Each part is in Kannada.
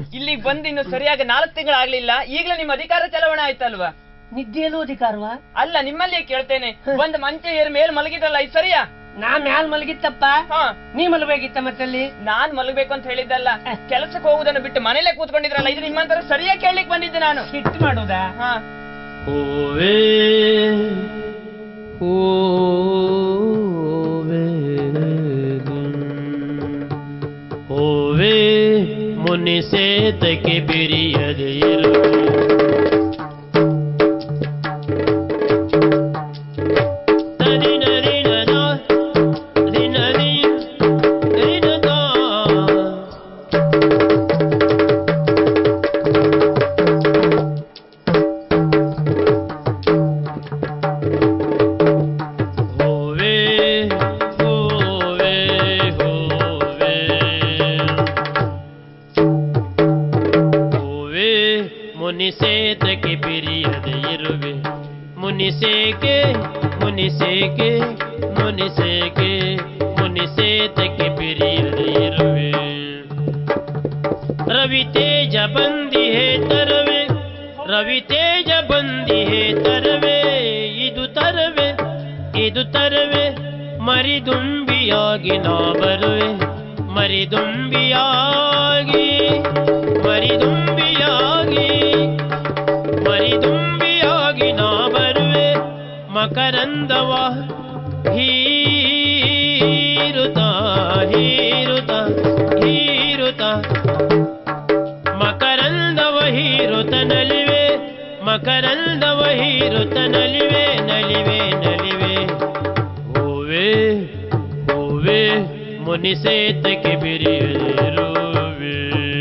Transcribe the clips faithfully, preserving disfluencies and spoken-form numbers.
ಇಲ್ಲಿಗೆ ಬಂದು ಇನ್ನು ಸರಿಯಾಗಿ ನಾಲ್ಕು ತಿಂಗಳಾಗ್ಲಿಲ್ಲ, ಈಗಲೇ ನಿಮ್ಮ ಅಧಿಕಾರ ಚಲಾವಣೆ ಆಯ್ತಲ್ವಾ? ನಿದ್ದೆಯಲ್ಲೂ ಅಧಿಕಾರವಾ? ಅಲ್ಲ, ನಿಮ್ಮಲ್ಲಿ ಕೇಳ್ತೇನೆ. ಒಂದ್ ಮಂಚ ಏರ್ ಮೇಲ್ ಮಲಗಿದ್ರಲ್ಲ, ಇದು ಸರಿಯಾ? ನಾ ಮ್ಯಾಲ್ ಮಲಗಿತ್ತಪ್ಪ, ನೀ ಮಲಗಬೇಕಿತ್ತ? ಮತ್ತಲ್ಲಿ ನಾನ್ ಮಲಗಬೇಕು ಅಂತ ಹೇಳಿದ್ದಲ್ಲ, ಕೆಲಸಕ್ಕೆ ಹೋಗುದನ್ನು ಬಿಟ್ಟು ಮನೇಲೆ ಕೂತ್ಕೊಂಡಿದ್ರಲ್ಲ, ಇದು ನಿಮ್ಮಂತರ ಸರಿಯಾಗಿ ಕೇಳಲಿಕ್ಕೆ ಬಂದಿದ್ದೆ ನಾನು. ಸಿಟ್ಟು ಮಾಡುದಾ? ಹಾ. ಹೂವೇ ಹೂವೇ ಹೂವೇ ಮುನಿಸೇತಕ್ಕೆ ಬಿರಿಯದೆ ಇರುವೆ, ಮುನಿಸೇತಕ್ಕೆ ಬಿರಿಯದೆ ಇರುವೆ, ಮುನಿಸೇಕೆ ಮುನಿಸೇಕೆ ಮುನಿಸೇಕೆ ಮುನಿಸೇತಕ್ಕೆ ಬಿರಿಯದೆ ಇರುವೆ. ರವಿ ತೇಜ ಬಂದಿ ಹೇ ತರವೆ, ರವಿ ತೇಜ ಬಂದಿ ಹೇ ತರವೆ, ಇದು ತರವೆ ಇದು ತರವೆ, ಮರಿದುಂಬಿಯಾಗಿ ನಾ ಬರುವೆ, ಮರಿದುಂಬಿಯಾಗಿ ಮರಿದುಂಬಿಯಾಗಿ ಮರಿದುಂಬಿಯಾಗಿ ನಾ ಬರುವೆ, ಮಕರಂದವ ಹೀರುತ ಹೀರುತ ಹೀರುತ, ಮಕರಂದವ ಹೀರುತ ನಲಿವೆ, ಮಕರಂದವ ಹೀರುತ ನಲಿವೆ ನಲಿವೆ ನಲಿವೆ. ಹೂವೇ ಹೂವೇ ಮುನಿಸೇತಕ್ಕೆ ಬಿರಿಯದಿರುವೆ.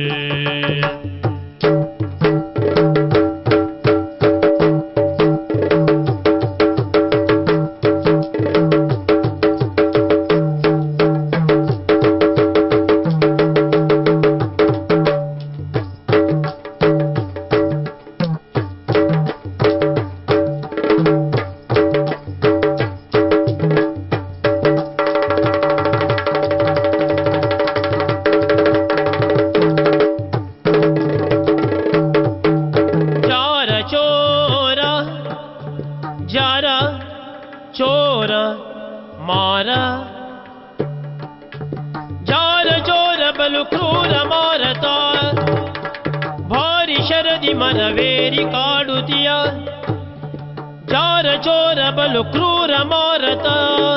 ಮರವೇರಿ ಕಾಡುತ್ತಿಯ ಜಾರ ಚೋರ ಬಲು ಕ್ರೂರ ಮಾರತ,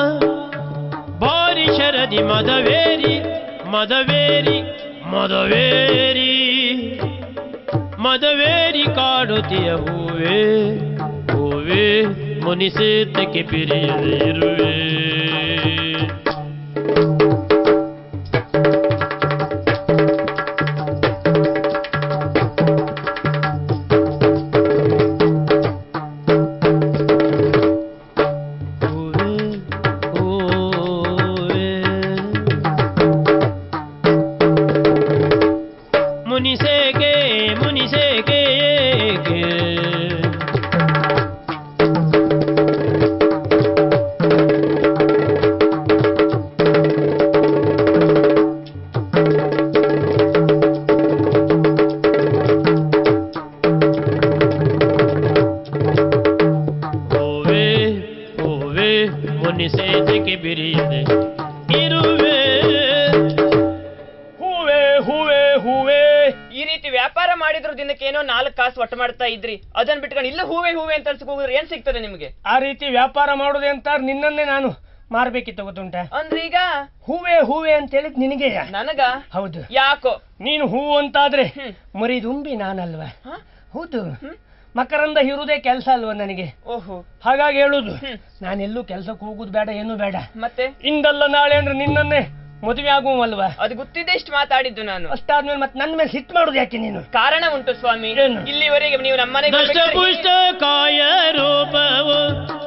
ಭಾರಿ ಶರದಿ ಮದವೇರಿ ಮದವೇರಿ ಮದವೇರಿ ಮದವೇರಿ ಕಾಡುತ್ತಿಯ. ಹೂವೇ ಹೂವೇ ಮುನಿಸೇತಕ್ಕೆ ಬಿರಿಯದೆ ಇರುವೆ. ಮುನಿಸೇಕೆ ಮುನಿಸೇಕೆ ಹೂವೇ ಹೂವೇ ಮುನಿಸೇತಕ್ಕೆ ಬಿರಿಯದೆ ಇರುವೆ. ಹೂವೇ ಹೂವೇ ಹೂವೇ ಈ ರೀತಿ ವ್ಯಾಪಾರ ಮಾಡಿದ್ರು ದಿನಕ್ಕೆ ಏನೋ ನಾಲ್ಕು ಕಾಸು ಒಟ್ಟು ಮಾಡ್ತಾ ಇದ್ರಿ, ಅದನ್ನ ಬಿಟ್ಕೊಂಡು ಇಲ್ಲ ಹೂವೇ ಹೂವೇ ಅಂತ ಅನ್ಸಕ್ ಹೋಗಿದ್ರೆ ಏನ್ ಸಿಗ್ತದೆ ನಿಮ್ಗೆ? ಆ ರೀತಿ ವ್ಯಾಪಾರ ಮಾಡುದೇ ಅಂತ ನಿನ್ನನ್ನೇ ನಾನು ಮಾರ್ಬೇಕಿತ್ತು ಗೊತ್ತುಂಟ. ಅಂದ್ರೆ ಈಗ ಹೂವೇ ಹೂವೇ ಅಂತ ಹೇಳಿದ್ ನಿನಗೆ? ನನಗ? ಹೌದು. ಯಾಕೋ ನೀನು ಹೂವು ಅಂತಾದ್ರೆ ಮರಿದುಂಬಿ ನಾನಲ್ವಾ? ಹೌದು, ಮಕರಂದ ಇರುವುದೇ ಕೆಲಸ ಅಲ್ವಾ ನನಗೆ. ಓಹೋ, ಹಾಗಾಗಿ ಹೇಳುದು ನಾನೆಲ್ಲೂ ಕೆಲ್ಸಕ್ಕೆ ಹೋಗುದು ಬೇಡ, ಏನು ಬೇಡ. ಮತ್ತೆ ಇಂದಲ್ಲ ನಾಳೆ ಅಂದ್ರೆ ನಿನ್ನನ್ನೇ ಮದುವೆ ಆಗುವಲ್ವಾ? ಅದು ಗೊತ್ತಿದೆ ಇಷ್ಟು ಮಾತಾಡಿದ್ದು ನಾನು. ಅಷ್ಟಾದ್ಮೇಲೆ ಮತ್ತೆ ನನ್ನ ಮೇಲೆ ಸಿಟ್ಟು ಮಾಡುದು ಯಾಕೆ ನೀನು? ಕಾರಣ ಉಂಟು ಸ್ವಾಮಿ. ಇಲ್ಲಿವರೆಗೆ ನೀವು ನಮ್ಮನೆ ದಷ್ಟಪುಷ್ಟ ಕಾಯ ರೂಪವು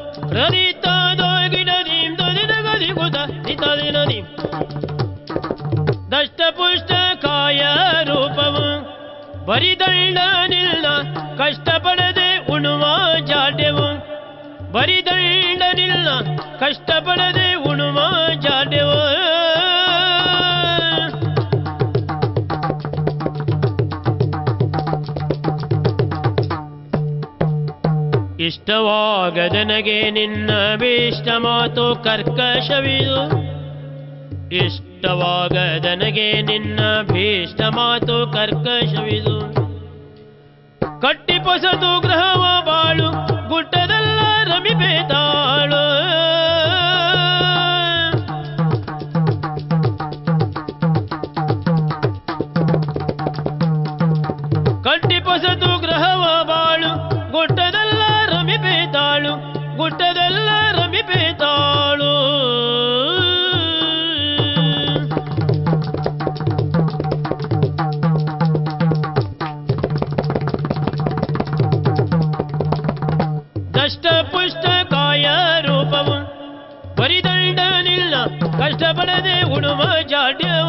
ದಷ್ಟಪುಷ್ಟ ಕಾಯ ರೂಪವು ಬರಿದಂಡ ನಿಲ್ಲ ಕಷ್ಟಪಡದೆ ಉಣುವ ಜಾಡ್ಯವು, ಬರಿದಂಡ ನಿಲ್ಲ ಕಷ್ಟಪಡದೆ ಉಣುವ ಜಾಡ್ಯವು. ಇಷ್ಟವಾಗದನಗೆ ನಿನ್ನ ಭೀಷ್ಟ ಮಾತು ಕರ್ಕಶವಿದು ಇಷ್ಟವಾಗದನಗೆ ನಿನ್ನ ಭೀಷ್ಟ ಮಾತು ಕರ್ಕಶವಿದು ಕಟ್ಟಿ ಪೊಸದು ಗ್ರಹವ ಬಾಳು ಗುಡ್ಡದಲ್ಲ ರಮಿಬೇತಾಳು ಕಟ್ಟಿ ಪೊಸದು ಗ್ರಹವ ಬಾಳು ಗುಡ್ಡದಲ್ಲ ರಮಿಬೇತಾಳು ಗುಡ್ಡದಲ್ಲ ರಮಿಬೇತಾಳು ದಷ್ಟ ಪುಷ್ಟ ಕಾಯ ರೂಪವು ಬರಿದಂಡನಿಲ್ಲ ಕಷ್ಟಪಡದೆ ಉಡುವ ಜಾಡ್ಯವ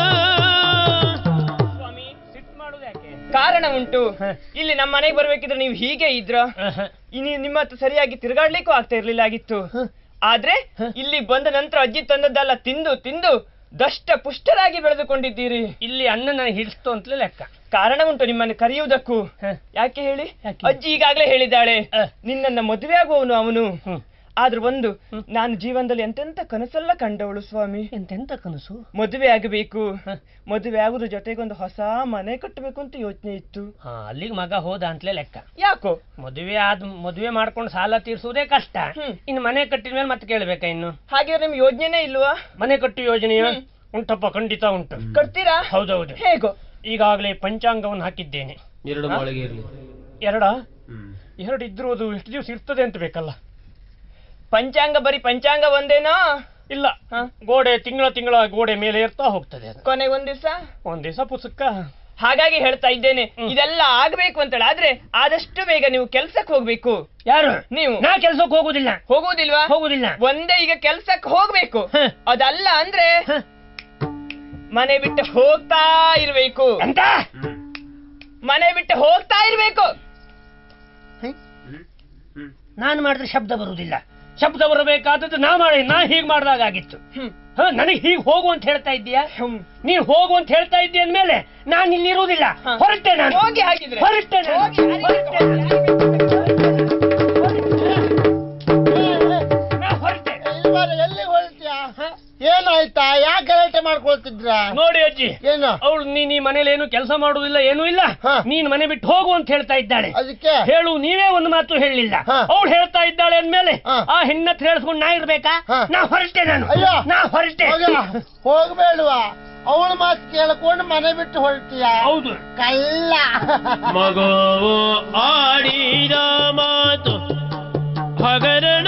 ಕಾರಣ ಉಂಟು. ಇಲ್ಲಿ ನಮ್ಮ ಮನೆಗೆ ಬರ್ಬೇಕಿದ್ರೆ ನೀವು ಹೀಗೆ ಇದ್ರ ಇನ್ನು ನಿಮ್ಮ ಹತ್ರ ಸರಿಯಾಗಿ ತಿರುಗಾಡ್ಲಿಕ್ಕೂ ಆಗ್ತಾ ಇರ್ಲಿಲ್ಲ ಆಗಿತ್ತು. ಆದ್ರೆ ಇಲ್ಲಿ ಬಂದ ನಂತರ ಅಜ್ಜಿ ತಂದದ್ದಲ್ಲ ತಿಂದು ತಿಂದು ದಷ್ಟ ಪುಷ್ಟರಾಗಿ ಬೆಳೆದುಕೊಂಡಿದ್ದೀರಿ. ಇಲ್ಲಿ ಅನ್ನ ನನಗೆ ಹಿಡಿಸ್ತು ಅಂತಲೇ ಲೆಕ್ಕ. ಕಾರಣ ಉಂಟು ನಿಮ್ಮನ್ನು ಕರೆಯುವುದಕ್ಕೂ. ಯಾಕೆ ಹೇಳಿ? ಅಜ್ಜಿ ಈಗಾಗ್ಲೇ ಹೇಳಿದ್ದಾಳೆ ನಿನ್ನನ್ನ ಮದುವೆ ಆಗುವವನು ಅವನು. ಆದ್ರೂ ಒಂದು ನಾನು ಜೀವನದಲ್ಲಿ ಎಂತೆಂತ ಕನಸೆಲ್ಲ ಕಂಡವಳು ಸ್ವಾಮಿ. ಎಂತೆಂತ ಕನಸು? ಮದುವೆ ಆಗಬೇಕು, ಮದುವೆ ಆಗುದ್ರ ಜೊತೆಗೊಂದು ಹೊಸ ಮನೆ ಕಟ್ಟಬೇಕು ಅಂತ ಯೋಚನೆ ಇತ್ತು. ಅಲ್ಲಿಗೆ ಮಗ ಹೋದ ಅಂತಲೇ ಲೆಕ್ಕ. ಯಾಕೋ? ಮದುವೆ ಆದ್ ಮದುವೆ ಮಾಡ್ಕೊಂಡು ಸಾಲ ತೀರ್ಸುವುದೇ ಕಷ್ಟ, ಇನ್ನು ಮನೆ ಕಟ್ಟಿದ ಮೇಲೆ ಮತ್ತೆ ಕೇಳ್ಬೇಕಾ ಇನ್ನು? ಹಾಗಿದ್ರೆ ನಿಮ್ ಯೋಜನೆ ಇಲ್ವಾ? ಮನೆ ಕಟ್ಟು ಯೋಜನೆಯ ಉಂಟಪ್ಪ, ಖಂಡಿತ ಉಂಟು. ಕಟ್ತೀರಾ? ಹೌದೌದು. ಹೇಗೋ? ಈಗಾಗಲೇ ಪಂಚಾಂಗವನ್ನು ಹಾಕಿದ್ದೇನೆ. ಎರಡು ಮಾಳಿಗೆ ಇರಲಿ. ಎರಡ ಎರಡು ಇದ್ರು ಅದು ಎಷ್ಟು ದಿವಸ ಇರ್ತದೆ ಅಂತ ಬೇಕಲ್ಲ. ಪಂಚಾಂಗ ಬರೀ ಪಂಚಾಂಗ ಒಂದೇನಾ? ಇಲ್ಲ, ಗೋಡೆ ತಿಂಗಳ ತಿಂಗಳ ಗೋಡೆ ಮೇಲೆ ಇರ್ತಾ ಹೋಗ್ತದೆ. ಕೊನೆಗೆ ಒಂದ್ ದಿವಸ ಒಂದ್ ದಿವಸ ಪುಸ್ತಕ. ಹಾಗಾಗಿ ಹೇಳ್ತಾ ಇದ್ದೇನೆ ಇದೆಲ್ಲ ಆಗ್ಬೇಕು ಅಂತೇಳಿ. ಆದ್ರೆ ಆದಷ್ಟು ಬೇಗ ನೀವು ಕೆಲ್ಸಕ್ಕೆ ಹೋಗ್ಬೇಕು. ಯಾರು? ನೀವು. ನಾ ಕೆಲ್ಸಕ್ಕೆ ಹೋಗುದಿಲ್ಲ. ಹೋಗುದಿಲ್ವಾ? ಹೋಗುದಿಲ್ಲ. ಒಂದೇ ಈಗ ಕೆಲ್ಸಕ್ಕೆ ಹೋಗ್ಬೇಕು. ಅದಲ್ಲ ಅಂದ್ರೆ ಮನೆ ಬಿಟ್ಟು ಹೋಗ್ತಾ ಇರ್ಬೇಕು. ಅಂತ ಮನೆ ಬಿಟ್ಟು ಹೋಗ್ತಾ ಇರ್ಬೇಕು. ನಾನು ಮಾಡಿದ್ರೆ ಶಬ್ದ ಬರುವುದಿಲ್ಲ. ಶಬ್ದ ಬರಬೇಕಾದದ್ದು ನಾ ಮಾಡಿ ನಾ ಹೀಗ್ ಮಾಡಿದಾಗ ಆಗಿತ್ತು. ನನಗೆ ಹೀಗ್ ಹೋಗು ಅಂತ ಹೇಳ್ತಾ ಇದ್ದೀಯಾ? ನೀನ್ ಹೋಗು ಅಂತ ಹೇಳ್ತಾ ಇದ್ದೀಯ ಅಂದ್ಮೇಲೆ ನಾನು ಇಲ್ಲಿ ಇರುವುದಿಲ್ಲ. ಹೊರಟೆ ನಾನು. ಹೋಗಿ ಹಾಗಿದ್ರೆ ಹೊರಟೆ ಎಲ್ಲಿ ಹೊರಟ್ಯಾ? ಏನಾಯ್ತಾ? ಯಾಕೆ ಗಲಾಟೆ ಮಾಡ್ಕೊಳ್ತಿದ್ರ? ನೋಡಿ ಅಜ್ಜಿ, ಏನು ಅವಳು ನೀನ್ ಈ ಮನೇಲಿ ಏನು ಕೆಲಸ ಮಾಡುವುದಿಲ್ಲ, ಏನೂ ಇಲ್ಲ. ನೀನ್ ಮನೆ ಬಿಟ್ಟು ಹೋಗು ಅಂತ ಹೇಳ್ತಾ ಇದ್ದಾಳೆ. ಅದಕ್ಕೆ ಹೇಳು, ನೀವೇ ಒಂದು ಮಾತು ಹೇಳಿಲ್ಲ. ಅವಳು ಹೇಳ್ತಾ ಇದ್ದಾಳೆ ಅಂದ್ಮೇಲೆ ಆ ಹೆಣ್ಣತ್ರ ಹೇಳಿಸ್ಕೊಂಡು ನಾ ಇರ್ಬೇಕಾ? ನಾ ಹೊರಟೆ ನಾನು. ಅಯ್ಯೋ, ನಾ ಹೊರಟೆ. ಹೋಗ್ಬೇಡ್ವಾ? ಅವಳ ಮಾತು ಕೇಳ್ಕೊಂಡು ಮನೆ ಬಿಟ್ಟು ಹೊರಟಿಯ? ಹೌದು. ಕಲ್ಲ ಮಗವು ಆಡಿದ ಮಾತು ಹಗರಣ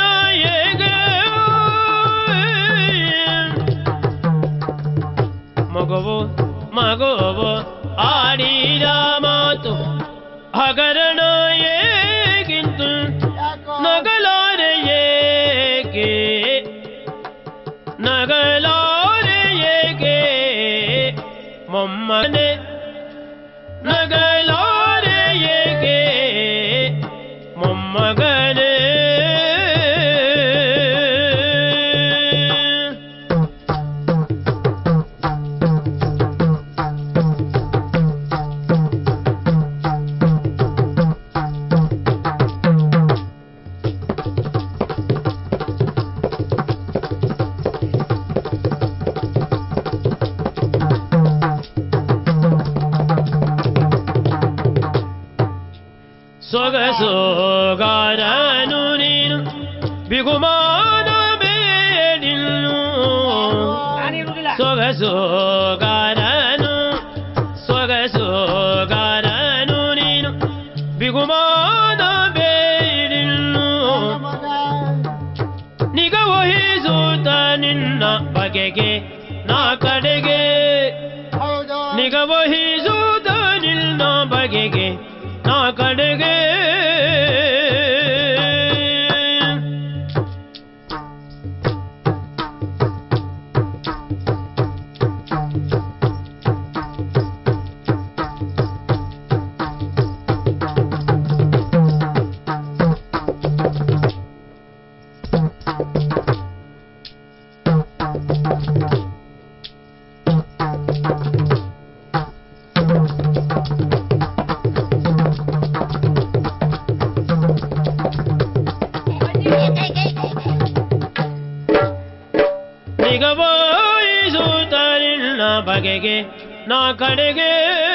ಮಗವು ಮಗವು ಆಡಿದ ಮಾತು ಹಗರಣ ಏಗಿಂತು ನಗಲಾರೆ ಏಕೆ ನಗಲಾರೆ ಏಕೆ ಮೊಮ್ಮನೆ ನಗಲಾರೆ ಏಕೆ ಮೊಮ್ಮಗನೇ ಸೊಗಸೋಗಾರನು ನೀನು ಬಿಗುಮಾನ ಬೇಡಿನ್ನು ಸೊಗಸೋಗಾರನು ಸೊಗಸೋಗಾರನು ನೀನು ಬಿಗುಮಾನ ಬೇಡಿನ್ನು ನಿಗವಹಿಸುತ್ತ ನಿನ್ನ ಬಗೆಗೆ ನಾ ಕಡೆಗೆ ನಿಗವಹಿಸುತ್ತ ನಿನ್ನ ಬಗೆಗೆ ನಾ ಕಡೆಗೆ ನಾ ಕಡೆಗೆ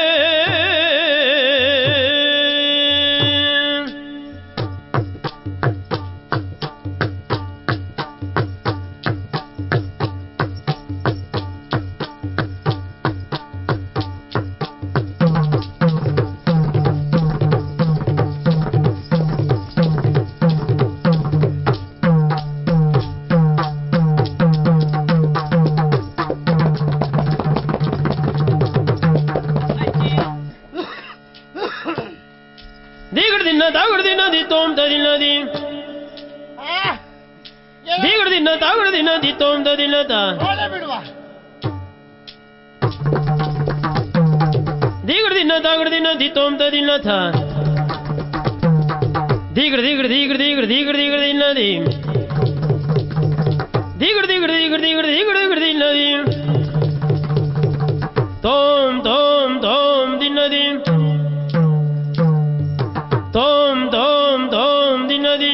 ತೋಮ್ ತದಿಲ್ಲದಿ ದೀಗಡ ದಿನ ತಾಗಡ ದಿನ ದಿ ತೋಮ್ ತದಿಲ್ಲದ ಬಿಡುವ ದೀಗಡ ದಿನ ತಾಗಡ ದಿನ ದಿ ತೋಮ್ ತದಿಲ್ಲದ ದೀಗಡ ದೀಗಡ ದೀಗಡ ದೀಗಡ ದೀಗಡ ದೀಗಡ ದಿಲ್ಲದಿ ದೀಗಡ ದೀಗಡ ದೀಗಡ ದೀಗಡ ದೀಗಡ ದೀಗಡ ದಿಲ್ಲದಿ ತೋಮ್ ತೋಮ್ ತೋಮ್ ದಿನ್ನದಿ ತೋಮ್ ತೋಮ್ ತೋಮ್ ದಿನ್ನದಿ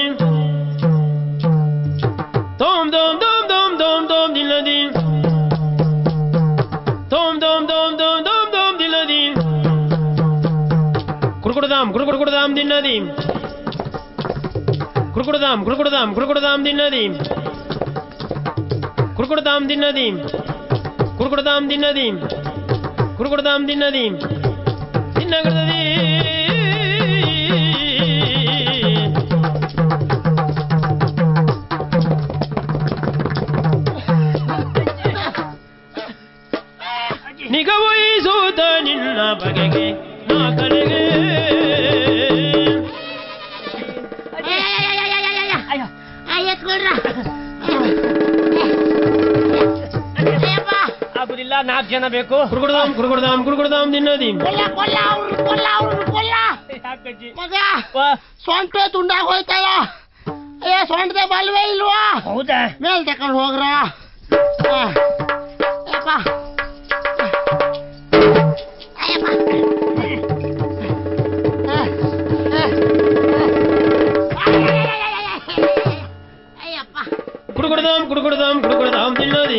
ತೋಮ್ ತೋಮ್ ತೋಮ್ ತೋಮ್ ತೋಮ್ ತೋಮ್ ದಿನ್ನದಿ ತೋಮ್ ತೋಮ್ ತೋಮ್ ತೋಮ್ ತೋಮ್ ತೋಮ್ ದಿನ್ನದಿ ಕುಡುಕುಡದಾಮ್ ಕುಡುಕುಡುಕುಡದಾಮ್ ದಿನ್ನದಿ ಕುಡುಕುಡದಾಮ್ ಕುಡುಕುಡದಾಮ್ ಕುಡುಕುಡದಾಮ್ ದಿನ್ನದಿ ಕುಡುಕುಡದಾಮ್ ದಿನ್ನದಿ ಕುಡುಕುಡದಾಮ್ ದಿನ್ನದಿ ಕುಡುಕುಡದಾಮ್ ದಿನ್ನದಿ ದಿನ್ನಗಡದಿ ನಿಗವಹಿಸೂತ ನಿನ್ನ ಬಗೆಗೆ ನಾ ಕಡೆಗೆ ಆಗುದಿಲ್ಲ, ನಾಲ್ಕು ಜನ ಬೇಕು. ಕುರುಗುಡ್ದಾಮ್ ಕುರುಗುಡ್ದಾಮ್ ಕುರುಗುಡ್ದಾಮ್ ದಿನ್ನದಿ ಮಗ ಸೊಂಟೆ ತುಂಡಾಗ ಹೋಯ್ತಲ್ಲ. ಏ ಸೊಂಟದೆ ಬಲ್ವೇ ಇಲ್ವಾ? ಹೌದಾ? ಮೇಲ್ ತಕೊಂಡು ಹೋಗ್ರ. ಕುಡುಗುಡ್ದಾಮ್ ಕುಡುಗುಡ್ದಾಮ್ ಕುಡುಗುಡ್ದಾಮ್ ದಿನ್ನದಿ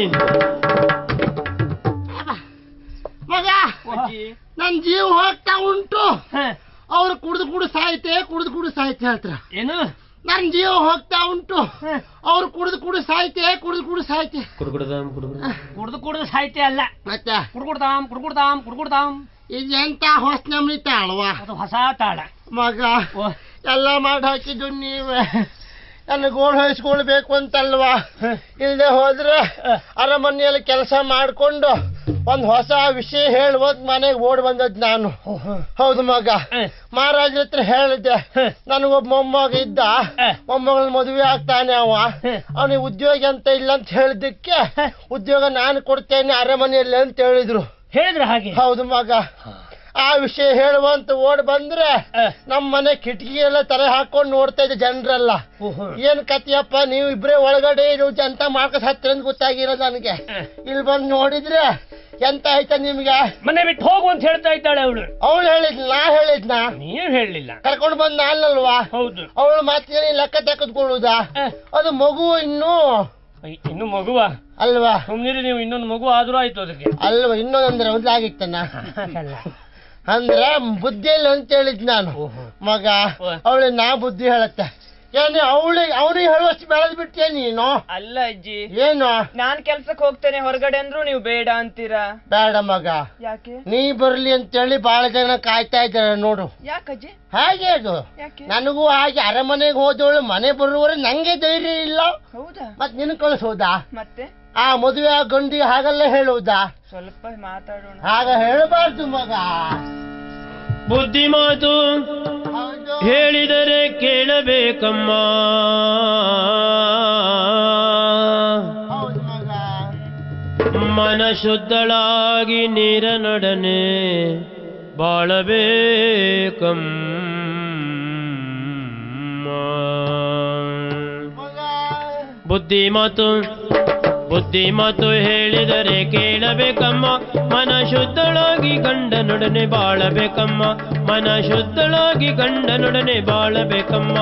ಮಗ ನನ್ ಜೀವ ಹೋಗ್ತಾ ಉಂಟು. ಅವ್ರು ಕುಡ್ದು ಕುಡು ಸಾಯ್ತೆ ಕುಡ್ದು ಕುಡು ಸಾಯ್ತೆ ಹೇಳ್ತಾರ. ಏನು? ನನ್ ಜೀವ ಹೋಗ್ತಾ ಉಂಟು. ಅವ್ರು ಕುಡ್ದು ಕುಡು ಸಾಯ್ತೆ ಕುಡ್ದು ಕುಡು ಸಾಯ್ತೆ. ಕುಡುಗುಡ್ದಾಮ್ ಕುಡುಗುಡ್ದಾಮ್ ಕುಡ್ದು ಕುಡ್ದು ಸಾಯ್ತೆ ಅಲ್ಲ, ಮತ್ತೆ ಕುಡ್ಕೊಡ್ತಾಮ್ ಕುಡ್ಕೊಡ್ತಾಮ್ ಕುಡ್ಕೊಡ್ತಾಮ್. ಇದು ಎಂತ ಹೊಸ ನಮ್ನಿ ತಾಳವಾ? ಅದು ಹೊಸ ತಾಳ ಮಗ. ಎಲ್ಲ ಮಾಡಿ ಹಾಕಿದ್ದು ನೀವೇ. ನನ್ನ ಗೋಳು ಹೊಯ್ಸ್ಕೊಳ್ಬೇಕು ಅಂತಲ್ವಾ? ಇಲ್ಲದೆ ಹೋದ್ರೆ ಅರಮನೆಯಲ್ಲಿ ಕೆಲಸ ಮಾಡ್ಕೊಂಡು ಒಂದ್ ಹೊಸ ವಿಷಯ ಹೇಳುವತ್ ಮನೆಗೆ ಓಡ್ ಬಂದದ್ ನಾನು. ಹೌದು ಮಗ. ಮಹಾರಾಜರ ಹತ್ರ ಹೇಳಿದ್ದೆ, ನನಗೊಬ್ಬ ಮೊಮ್ಮಗ ಇದ್ದ, ಮೊಮ್ಮಗಳ ಮದುವೆ ಆಗ್ತಾನೆ ಅವ, ಅವನಿಗೆ ಉದ್ಯೋಗ ಅಂತ ಇಲ್ಲ ಅಂತ ಹೇಳಿದ್ದಕ್ಕೆ ಉದ್ಯೋಗ ನಾನು ಕೊಡ್ತೇನೆ ಅರಮನೆಯಲ್ಲಿ ಅಂತ ಹೇಳಿದ್ರು. ಹೇಳಿದ್ರ ಹಾಗೆ? ಹೌದು ಮಗ. ಆ ವಿಷಯ ಹೇಳುವಂತ ಓಡ್ ಬಂದ್ರೆ ನಮ್ ಮನೆ ಕಿಟಕಿ ಎಲ್ಲ ತಲೆ ಹಾಕೊಂಡು ನೋಡ್ತಾ ಇದ್ದೆ ಜನರೆಲ್ಲ. ಏನ್ ಕತಿಯಪ್ಪ ನೀವು ಇಬ್ರೇ ಒಳಗಡೆ ಎಂತ ಮಾಡ್ಕೊತ ಹತ್ತಿರ ಅಂತ ಗೊತ್ತಾಗಿರೋ ನನಗೆ. ಇಲ್ಲಿ ಬಂದು ನೋಡಿದ್ರೆ ಎಂತ ಆಯ್ತಾ ನಿಮ್ಗೆ? ಮನೆ ಬಿಟ್ಟು ಹೋಗು ಅಂತ ಹೇಳ್ತಾ ಇದ್ದಾಳೆ ಅವಳು. ಅವಳು ಹೇಳಿದ್ ನಾ ಹೇಳಿದ್ನ? ನೀನ್ ಹೇಳಲಿಲ್ಲ. ಕರ್ಕೊಂಡು ಬಂದ ನಾನಲ್ವಾ? ಹೌದು. ಅವಳು ಮಾತಿಗೆ ಲೆಕ್ಕ ತೆಗೆದುಕೊಳ್ಳುದ? ಅದು ಮಗು ಇನ್ನು ಇನ್ನು ಮಗುವ ಅಲ್ವಾ? ಸುಮ್ನಿರಿ ನೀವು, ಇನ್ನೊಂದು ಮಗು ಆದ್ರೂ ಆಯ್ತು ಅದಕ್ಕೆ. ಅಲ್ವಾ? ಇನ್ನೊಂದಂದ್ರೆ ಒಂದು ಆಗಿತ್ತನ ಅಂದ್ರೆ ಬುದ್ಧಿ ಇಲ್ಲ ಅಂತ ಹೇಳಿದ್ ನಾನು. ಮಗ ಅವಳು ನಾ ಬುದ್ಧಿ ಹೇಳತ್ತೆ. ಏನೇ ಅವಳಿಗೆ ಅವನಿಗೆ ಹೇಳುವಷ್ಟು ಬೆಳೆದ್ ಬಿಟ್ಟೆ ನೀನು? ಅಲ್ಲ ಅಜ್ಜಿ, ಏನು ನಾನ್ ಕೆಲ್ಸಕ್ಕೆ ಹೋಗ್ತೇನೆ ಹೊರಗಡೆ ಅಂದ್ರು ನೀವು ಬೇಡ ಅಂತೀರಾ. ಬೇಡ ಮಗ. ಯಾಕೆ? ನೀ ಬರ್ಲಿ ಅಂತೇಳಿ ಬಹಳ ಜನ ಕಾಯ್ತಾ ಇದ್ದಾರೆ ನೋಡು. ಯಾಕಜ್ಜಿ? ಹಾಗೆ ಅದು ಯಾಕೆ? ನನಗೂ ಹಾಗೆ ಅರಮನೆಗೆ ಹೋದವಳು ಮನೆ ಬರುವವರೆ ನಂಗೆ ಧೈರ್ಯ ಇಲ್ಲ. ಹೌದಾ? ಮತ್ ನಿನ್ ಕಳಿಸೋದಾ? ಮತ್ತೆ ಆ ಮದುವೆ ಆ ಗಂಡಿಗೆ ಹಾಗಲ್ಲ ಹೇಳುವುದಾ? ಸ್ವಲ್ಪ ಮಾತಾಡೋಣ. ಹಾಗ ಹೇಳಬಾರ್ದು ಮಗ. ಬುದ್ಧಿ ಮಾತು ಹೇಳಿದರೆ ಕೇಳಬೇಕಮ್ಮ. ಹೌದು ಮಗ. ಮನ ಶುದ್ಧಳಾಗಿ ನೀರ ನಡನೆ ಬಾಳಬೇಕಮ್ಮ. ಬುದ್ಧಿ ಮಾತು ಬುದ್ಧಿ ಮಾತು ಹೇಳಿದರೆ ಕೇಳಬೇಕಮ್ಮ. ಮನ ಶುದ್ಧಳಾಗಿ ಗಂಡನೊಡನೆ ಬಾಳಬೇಕಮ್ಮ. ಮನ ಶುದ್ಧಳಾಗಿ ಗಂಡನೊಡನೆ ಬಾಳಬೇಕಮ್ಮ.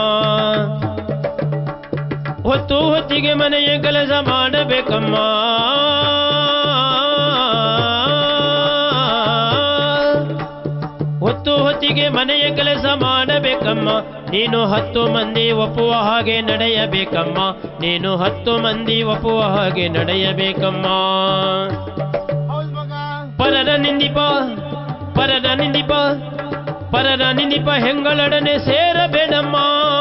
ಹೊತ್ತು ಹೊತ್ತಿಗೆ ಮನೆಯ ಕೆಲಸ ಮಾಡಬೇಕಮ್ಮ. ಹೊತ್ತು ಹೊತ್ತಿಗೆ ಮನೆಯ ಕೆಲಸ ಮಾಡಬೇಕಮ್ಮ, ನೀನು ಹತ್ತು ಮಂದಿ ಒಪ್ಪುವ ಹಾಗೆ ನಡೆಯಬೇಕಮ್ಮ, ನೀನು ಹತ್ತು ಮಂದಿ ಒಪ್ಪುವ ಹಾಗೆ ನಡೆಯಬೇಕಮ್ಮ. ಪರರ ನಿಂದಿಪ ಪರರ ನಿಂದಿಪ ಪರರ ನಿಂದಿಪ ಹೆಂಗಳೊಡನೆ ಸೇರಬೇಡಮ್ಮ.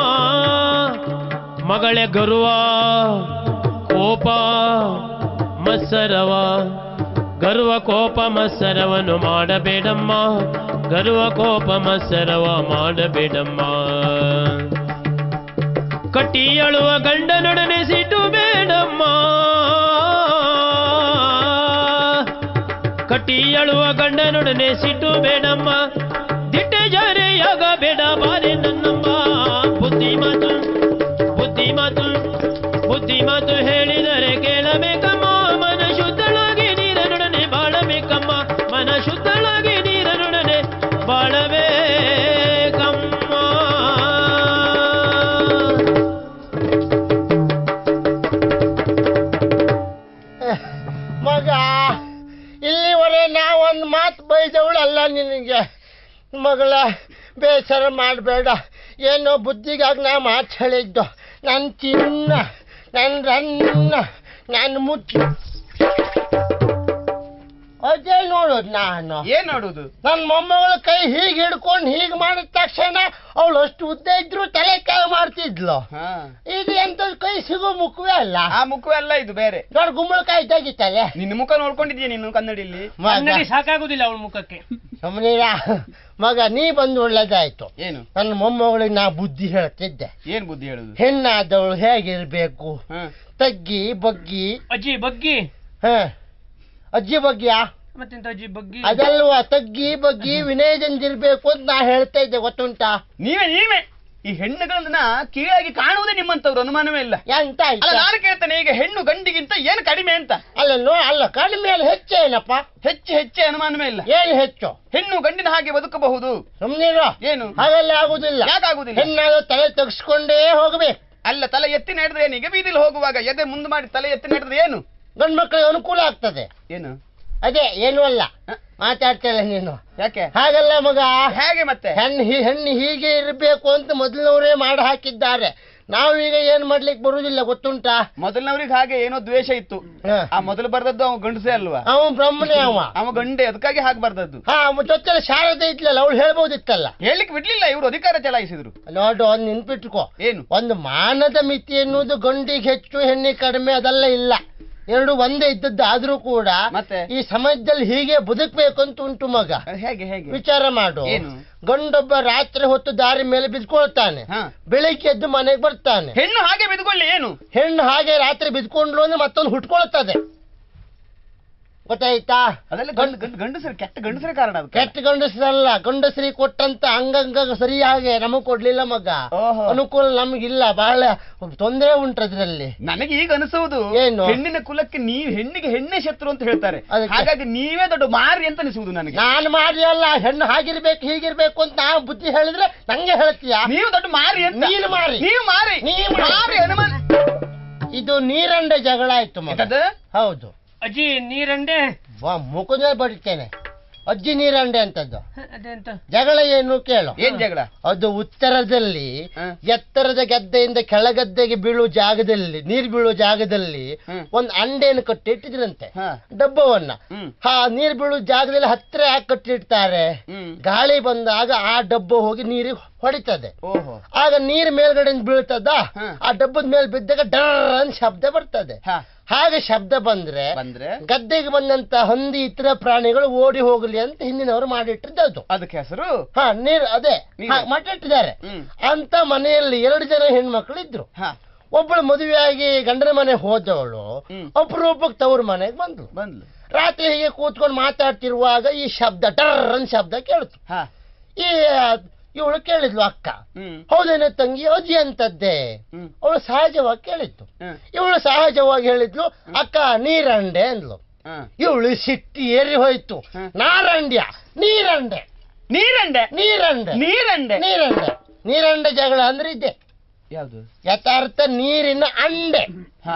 ಮಗಳೇ ಗರ್ವ ಕೋಪ ಮತ್ಸರವ, ಗರ್ವ ಕೋಪ ಮತ್ಸರವನ್ನು ಮಾಡಬೇಡಮ್ಮ, ಗರ್ವ ಕೋಪ ಮತ್ಸರವ ಮಾಡಬೇಡಮ್ಮ. ಕಟ್ಟಿ ಅಳುವ ಗಂಡನೊಡನೆ ಸಿಟ್ಟು ಬೇಡಮ್ಮ, ಕಟ್ಟಿ ಅಳುವ ಗಂಡನೊಡನೆ ಸಿಟ್ಟು ಬೇಡಮ್ಮ. ದಿಟ್ಟೆ ಜಾರೆಯಾಗ ಬೇಡ ಬಾರೆ ನನ್ನಮ್ಮ. ಬುದ್ಧಿ ಮಾತು ಬುದ್ಧಿ ಮಾತು ಬುದ್ಧಿ ಮಾತು ಹೇಳಿದರೆ ಕೇಳಬೇಕಮ್ಮ. ಮನ ಶುದ್ಧಳಾಗಿ ನೀರನೊಡನೆ ಬಾಳಬೇಕಮ್ಮ, ಮನ ಶುದ್ಧಳಾಗಿ ನೀರನೊಡನೆ ಬಾಳಬೇಕಮ್ಮ. ಮಗ, ಇಲ್ಲಿವರೆ ನಾ ಒಂದು ಮಾತು ಬೈದವಳಲ್ಲ ನಿನಗೆ. ಮಗಳ ಬೇಸರ ಮಾಡಬೇಡ, ಏನೋ ಬುದ್ಧಿಗಾಗಿ ನಾ ಮಾತು ಹೇಳಿದ್ದು. ನನ್ನ ಚಿನ್ನ, ನನ್ನ ರನ್ನ, ನನ್ನ ಮುಚ್ಚು ಅದೇ ನೋಡೋದು ನಾನು. ಏನ್ ನೋಡುದು? ನನ್ನ ಮೊಮ್ಮಗಳ ಕೈ ಹೀಗೆ ಹಿಡ್ಕೊಂಡು ಹೀಗೆ ಮಾಡಿದ ತಕ್ಷಣ ಅವಳು ಅಷ್ಟು ಉದ್ದ ಇದ್ರು ತಲೆ ಕೆಳ ಮಾಡ್ತಿದ್ಲು. ಇದು ಎಂತ ಕೈ ಸಿಗೋ ಮುಖವೇ ಅಲ್ಲ. ಆ ಮುಖವೇ ಅಲ್ಲ, ಇದು ಬೇರೆ. ನೋಡಿ ಗುಂಬಳಕಾಯಿ ಇದ್ದಾಗಿತ್ತಲೆ. ನಿನ್ನ ಮುಖ ನೋಡ್ಕೊಂಡಿದ್ಯಾ ನೀನು ಕನ್ನಡಿಲಿ? ಸಾಕಾಗುದಿಲ್ಲ ಅವಳ ಮುಖಕ್ಕೆ. ಸುಮ್ಮನಿರ ಮಗ, ನೀ ಬಂದು ಒಳ್ಳೇದಾಯ್ತು. ಏನು? ನನ್ನ ಮೊಮ್ಮಗಳಿಗೆ ನಾ ಬುದ್ಧಿ ಹೇಳ್ತಿದ್ದೆ. ಏನ್ ಬುದ್ಧಿ ಹೇಳುದು? ಹೆಣ್ಣಾದವಳು ಹೇಗಿರ್ಬೇಕು, ತಗ್ಗಿ ಬಗ್ಗಿ. ಅಜ್ಜಿ ಬಗ್ಗಿ. ಹ ಅಜ್ಜಿ ಬಗ್ಗಿಯಾ? ಮತ್ತೆಂತ ಅಜ್ಜಿ ಬಗ್ಗಿ? ಅದಲ್ವಾ, ತಗ್ಗಿ ಬಗ್ಗಿ ವಿನಯದಿಂದಿರ್ಬೇಕು ಅಂತ ನಾ ಹೇಳ್ತಾ ಇದ್ದೆ, ಗೊತ್ತುಂಟಾ? ನೀವೇ ನೀವೇ ಈ ಹೆಣ್ಣುಗಳನ್ನ ಕೀಳಾಗಿ ಕಾಣುವುದೇ ನಿಮ್ಮಂತವ್ರು, ಅನುಮಾನವೇ ಇಲ್ಲ. ಎಂತ ಅಲ್ಲ, ನಾನು ಕೇಳ್ತೇನೆ, ಈಗ ಹೆಣ್ಣು ಗಂಡಿಗಿಂತ ಏನು ಕಡಿಮೆ ಅಂತ? ಅಲ್ಲ ನೋ ಅಲ್ಲ ಕಡಿಮೆ ಅಲ್ಲ, ಹೆಚ್ಚೇನಪ್ಪ? ಹೆಚ್ಚು ಹೆಚ್ಚೆ ಅನುಮಾನವೇ ಇಲ್ಲ. ಏನು ಹೆಚ್ಚು? ಹೆಣ್ಣು ಗಂಡಿನ ಹಾಗೆ ಬದುಕಬಹುದು. ಸುಮ್ನಿರೋ. ಏನು? ಹಾಗೆಲ್ಲ ಆಗುದಿಲ್ಲ. ಯಾಕಾಗುದಿಲ್ಲ? ಹೆಣ್ಣಾದ್ರು ತಲೆ ತೆಗೆಸ್ಕೊಂಡೇ ಹೋಗ್ಬೇಕು. ಅಲ್ಲ, ತಲೆ ಎತ್ತಿ ನಡೆದ್ರೆ ಏನೀಗ ಬೀದಿಲಿ ಹೋಗುವಾಗ ಎದೆ ಮುಂದೆ ಮಾಡಿ ತಲೆ ಎತ್ತಿ ನಡೆದ್ರೆ ಏನು? ಗಂಡು ಮಕ್ಕಳಿಗೆ ಅನುಕೂಲ ಆಗ್ತದೆ. ಏನು? ಅದೇ ಏನು ಅಲ್ಲ, ಮಾತಾಡ್ತಲ್ಲ ನೀನು. ಯಾಕೆ ಹಾಗಲ್ಲ ಮಗ. ಹೇಗೆ ಮತ್ತೆ? ಹೆಣ್ಣು ಹೆಣ್ಣು ಹೀಗೆ ಇರಬೇಕು ಅಂತ ಮೊದಲನವರೇ ಮಾಡಿ ಹಾಕಿದ್ದಾರೆ. ನಾವೀಗ ಏನ್ ಮಾಡ್ಲಿಕ್ಕೆ ಬರುದಿಲ್ಲ, ಗೊತ್ತುಂಟಾ? ಮೊದಲನವ್ರಿಗೆ ಹಾಗೆ ಏನೋ ದ್ವೇಷ ಇತ್ತು. ಆ ಮೊದಲು ಬರ್ದದ್ದು ಅವ ಗಂಡಸೇ ಅಲ್ವಾ? ಅವ ಬ್ರಹ್ಮನೇ, ಅವ ಅವ ಗಂಡೆ, ಅದಕ್ಕಾಗಿ ಹಾಗೆ ಬರ್ದದ್ದು. ಹಾ, ಜೊತೆ ಶಾರದೆ ಇದ್ಲಲ್ಲ, ಅವಳು ಹೇಳ್ಬೋದಿತ್ತಲ್ಲ. ಹೇಳಲಿಕ್ಕೆ ಬಿಡ್ಲಿಲ್ಲ, ಇವರು ಅಧಿಕಾರ ಚಲಾಯಿಸಿದ್ರು. ನೋಡು, ಒಂದ್ ನೆನ್ಪಿಟ್ಕೋ. ಏನು? ಒಂದು ಮಾನದ ಮಿತಿ ಎನ್ನುವುದು ಗಂಡಿಗೆ ಹೆಚ್ಚು ಹೆಣ್ಣಿಗೆ ಕಡಿಮೆ ಅದೆಲ್ಲ ಇಲ್ಲ. ಎರಡು ಒಂದೇ ಇದ್ದದ್ದು ಆದ್ರೂ ಕೂಡ ಮತ್ತೆ ಈ ಸಮಾಜದಲ್ಲಿ ಹೀಗೆ ಬದುಕಬೇಕಂತ ಉಂಟು ಮಗ. ಹೇಗೆ ಹೇಗೆ ವಿಚಾರ ಮಾಡು. ಏನು? ಗಂಡೊಬ್ಬ ರಾತ್ರಿ ಹೊತ್ತು ದಾರಿ ಮೇಲೆ ಬಿದ್ಕೊಳ್ತಾನೆ, ಬೆಳಿಗ್ಗೆ ಎದ್ದು ಮನೆಗೆ ಬರ್ತಾನೆ. ಹೆಣ್ಣು ಹಾಗೆ ಬಿದ್ಕೊಳ್ಳಿ ಏನು? ಹೆಣ್ಣು ಹಾಗೆ ರಾತ್ರಿ ಬಿದ್ಕೊಂಡ್ಲು ಅಂದ್ರೆ ಮತ್ತೊಂದು ಹುಟ್ಕೊಳ್ತದೆ, ಗೊತ್ತಾಯ್ತಾ? ಅದೆಲ್ಲ ಗಂಡಸರಿ, ಕೆಟ್ಟ ಗಂಡಸರೇ ಕಾರಣ. ಕೆಟ್ಟ ಗಂಡಸರಲ್ಲ, ಗಂಡಸರಿ ಕೊಟ್ಟಂತ ಅಂಗಂಗ ಸರಿಯಾಗಿ ನಮಗ್ ಕೊಡ್ಲಿಲ್ಲ ಮಗ. ಅನುಕೂಲ ನಮಗಿಲ್ಲ, ಬಹಳ ತೊಂದರೆ ಉಂಟು ಅದ್ರಲ್ಲಿ. ನನಗೆ ಈಗ ಅನಿಸುವುದು ಏನು? ಹೆಣ್ಣಿನ ಕುಲಕ್ಕೆ ನೀವು ಹೆಣ್ಣಿಗೆ ಹೆಣ್ಣೆ ಶತ್ರು ಅಂತ ಹೇಳ್ತಾರೆ, ಹಾಗಾಗಿ ನೀವೇ ದೊಡ್ಡ ಮಾರಿ ಅಂತ ಅನಿಸುವುದು ನನಗೆ. ನಾನು ಮಾರಿ ಅಲ್ಲ, ಹೆಣ್ಣು ಹಾಗಿರ್ಬೇಕು ಹೀಗಿರ್ಬೇಕು ಅಂತ ನಾ ಬುದ್ಧಿ ಹೇಳಿದ್ರೆ ನಂಗೆ ಹೇಳ್ತೀಯ ನೀವು ದೊಡ್ಡ ಮಾರಿ ಅಂತ. ನೀನು ಮಾರಿ, ನೀವು ಮಾರಿ, ನೀವು ಮಾರಿ ಅನುಮಾನ. ಇದು ನೀರಂಡೆ ಜಗಳ ಆಯ್ತು ಮಗ. ಹೌದು ಅಜ್ಜಿ ನೀರಂಡೆ ಮುಖದ ಬಡಿತೇನೆ. ಅಜ್ಜಿ ನೀರಂಡೆ ಅಂತದ್ದು ಅದೆಂತ ಜಗಳ ಏನು ಕೇಳು? ಏನ್ ಜಗಳ? ಅದು ಉತ್ತರದಲ್ಲಿ ಎತ್ತರದ ಗದ್ದೆಯಿಂದ ಕೆಳಗದ್ದೆಗೆ ಬೀಳುವ ಜಾಗದಲ್ಲಿ, ನೀರು ಬೀಳುವ ಜಾಗದಲ್ಲಿ ಒಂದ್ ಅಂಡೆಯನ್ನು ಕಟ್ಟಿಟ್ಟಿದ್ರಂತೆ, ಡಬ್ಬವನ್ನ. ಹಾ, ನೀರು ಬೀಳುವ ಜಾಗದಲ್ಲಿ ಹತ್ತಿರ ಯಾಕೆ ಕಟ್ಟಿಡ್ತಾರೆ? ಗಾಳಿ ಬಂದಾಗ ಆ ಡಬ್ಬ ಹೋಗಿ ನೀರಿಗೆ ಹೊಡಿತದೆ, ಆಗ ನೀರು ಮೇಲ್ಗಡೆ ಬೀಳ್ತದ, ಆ ಡಬ್ಬದ ಮೇಲೆ ಬಿದ್ದಾಗ ಡರ್ ಅಂತ ಶಬ್ದ ಬರ್ತದೆ. ಹಾಗೆ ಶಬ್ದ ಬಂದ್ರೆ ಗದ್ದೆಗೆ ಬಂದಂತ ಹಂದಿ ಇತರ ಪ್ರಾಣಿಗಳು ಓಡಿ ಹೋಗಲಿ ಅಂತ ಹಿಂದಿನವರು ಮಾಡಿಟ್ಟಿದ್ದು. ಅದಕ್ಕೆ ಹೆಸರು ಹಾ ನೀರು, ಅದೇ ಮಾಡಿಟ್ಟಿದ್ದಾರೆ. ಅಂತ ಮನೆಯಲ್ಲಿ ಎರಡು ಜನ ಹೆಣ್ಮಕ್ಳು ಇದ್ರು. ಒಬ್ಬಳು ಮದುವೆಯಾಗಿ ಗಂಡನ ಮನೆ ಹೋದವಳು ಅಪರೂಪಕ್ಕೆ ತವ್ರ ಮನೆಗೆ ಬಂದ್ಲು. ಬಂದ್ಲು ರಾತ್ರಿ ಹೀಗೆ ಕೂತ್ಕೊಂಡು ಮಾತಾಡ್ತಿರುವಾಗ ಈ ಶಬ್ದ ಡರ್ ಅಂತ ಶಬ್ದ ಕೇಳ್ತು. ಈ ಇವಳು ಕೇಳಿದ್ಲು, ಅಕ್ಕ ಹೌದೇನ ತಂಗಿ, ಅಜ್ಜಿ ಅಂತದ್ದೇ? ಅವಳು ಸಹಜವಾಗಿ ಕೇಳಿದ್ದು. ಇವಳು ಸಹಜವಾಗಿ ಹೇಳಿದ್ಲು, ಅಕ್ಕ ನೀರಂಡೆ ಅಂದ್ಲು. ಇವಳು ಸಿಟ್ಟಿ ಏರಿ ಹೋಯ್ತು, ನಾರಂಡ್ಯ ನೀರಂಡೆ ನೀರಂಡೆ ನೀರಂಡೆ ನೀರಂಡೆ ನೀರಂಡೆ ನೀರಂಡೆ ಜಗಳ ಅಂದ್ರೆ ಇದೆ. ಯಾವುದು? ಯಥಾರ್ಥ ನೀರಿನ ಅಂಡೆ.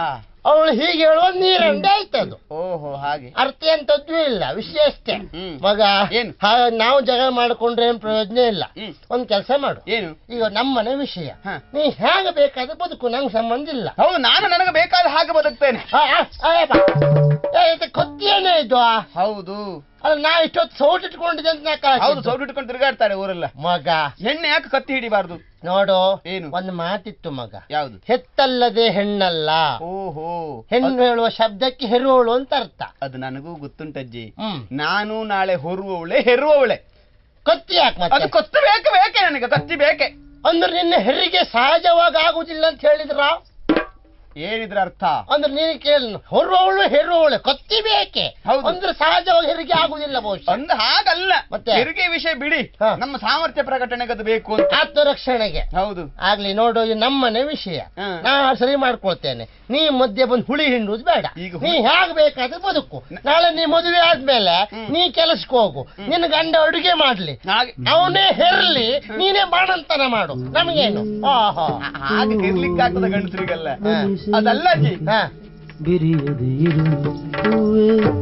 ಅವಳು ಹೀಗೆ ಹೇಳುವ ನೀರಂಡೆ ಆಯ್ತದು. ಓಹೋ ಹಾಗೆ ಅರ್ಥ ಎಂತದ್ದು ಇಲ್ಲ, ವಿಷಯ ಅಷ್ಟೇ. ಹ್ಮ್. ಮಗ ಏನು? ಹಾ- ನಾವು ಜಗಳ ಮಾಡ್ಕೊಂಡ್ರೆ ಏನ್ ಪ್ರಯೋಜನ ಇಲ್ಲ. ಹ್ಮ್. ಒಂದ್ ಕೆಲಸ ಮಾಡು. ಏನು? ಈಗ ನಮ್ಮನೆ ವಿಷಯ ಹ. ನೀ ಹೇಗೆ ಬೇಕಾದ್ರೆ ಬದುಕು, ನಂಗೆ ಸಂಬಂಧ ಇಲ್ಲ. ಹೌದು, ನಾನು ನನಗೆ ಬೇಕಾದ ಹಾಗೆ ಬದುಕ್ತೇನೆ. ಆ, ಆ, ಆ, ಯಪ್ಪ. ಏ, ಇದು ಕೊತ್ತಿಯೇನೇ ಇದು? ಹೌದು ಅಲ್ಲ, ನಾ ಇಷ್ಟೊತ್ತು ಸೌಟ್ ಇಟ್ಕೊಂಡಿದ್ದೆ ಅಂತ ನಾ ಹೌದು, ಕಾಯ್ತಿದ್ದು. ಸೌಟು ಇಟ್ಕೊಂಡು ತಿರುಗಾಡ್ತಾರೆ ಊರೆಲ್ಲ. ಮಗ ಹೆಣ್ಣೆ ಯಾಕೆ ಕತ್ತಿ ಹಿಡಿಬಾರ್ದು? ನೋಡು, ಏನು? ಒಂದು ಮಾತಿತ್ತು ಮಗ, ಯಾವುದು? ಹೆತ್ತಲ್ಲದೆ ಹೆಣ್ಣಲ್ಲ. ಓಹೋ, ಹೆಣ್ಣು ಹೇಳುವ ಶಬ್ದಕ್ಕೆ ಹೆರುವಳು ಅಂತ ಅರ್ಥ. ಅದು ನನಗೂ ಗೊತ್ತುಂಟಜ್ಜಿ. ಹ್ಮ್. ನಾನು ನಾಳೆ ಹೊರುವವಳೆ ಹೆರುವವಳೆ. ಕತ್ತಿ ಯಾಕೆ ಅದು ಮತ್ತೆ? ಕತ್ತಿ ಬೇಕೆ ಬೇಕೆ ನನಗೆ ಕತ್ತಿ ಬೇಕೆ. ಅಂದ್ರೆ ನಿನ್ನ ಹೆರಿಗೆ ಸಹಜವಾಗಿ ಆಗುದಿಲ್ಲ ಅಂತ ಹೇಳಿದ್ರ? ಏನಿದ್ರ ಅರ್ಥ? ಅಂದ್ರೆ ನೀನು ಕೇಳಿ, ಹೊರುವವಳು ಹೆರುವವಳು ಕತ್ತಿ ಬೇಕೆ. ಹೌದು. ಅಂದ್ರೆ ಸಹಜವಾಗಿ ಹೆರಿಗೆ ಆಗುದಿಲ್ಲ ಬಹುಶಃ. ಅಂದ ಹಾಗಲ್ಲ, ಮತ್ತೆ? ಹೆರಿಗೆ ವಿಷಯ ಬಿಡಿ, ಹ. ನಮ್ಮ ಸಾಮರ್ಥ್ಯ ಪ್ರಕಟಣೆಗೆ ಅದು ಬೇಕು ಅಂತ. ಆತ್ಮರಕ್ಷಣೆಗೆ. ಹೌದು. ಆಗ್ಲಿ ನೋಡು, ಇದು ನಮ್ಮನೆ ವಿಷಯ. ಹ. ನಾ ಸರಿ ಮಾಡ್ಕೊಳ್ತೇನೆ. ನೀ ಮಧ್ಯೆ ಬಂದು ಹುಳಿ ಹಿಂಡುದು ಬೇಡ. ಈಗ ನೀ ಹುಳಿ- ಹೇಗ್ ಬೇಕಾದ್ರೆ ಬದುಕು. ನಾಳೆ ನೀ ಮದುವೆ ಆದ್ಮೇಲೆ ಹ್ಮ್. ನೀ ಕೆಲಸಕ್ಕೆ ಹೋಗು. ನಿನ್ನ ಗಂಡ ಅಡುಗೆ ಮಾಡ್ಲಿ, ಹಾಗೆ ಅವನೇ ಹೆರ್ಲಿ, ನೀನೇ ಬಾಣಂತನ ಮಾಡು, ನಮಗೇನು. ಆಹಾ. ಹಾಗೆ ಇರ್ಲಿಕ್ಕೆ ಆಗ್ತದ ಗಂಡಸರಿಗಲ್ಲ. ಹ. ಅದಲ್ಲ ಅಜ್ಜಿ. ಹ. ಬಿರಿಯದೆ ಇರುವೆ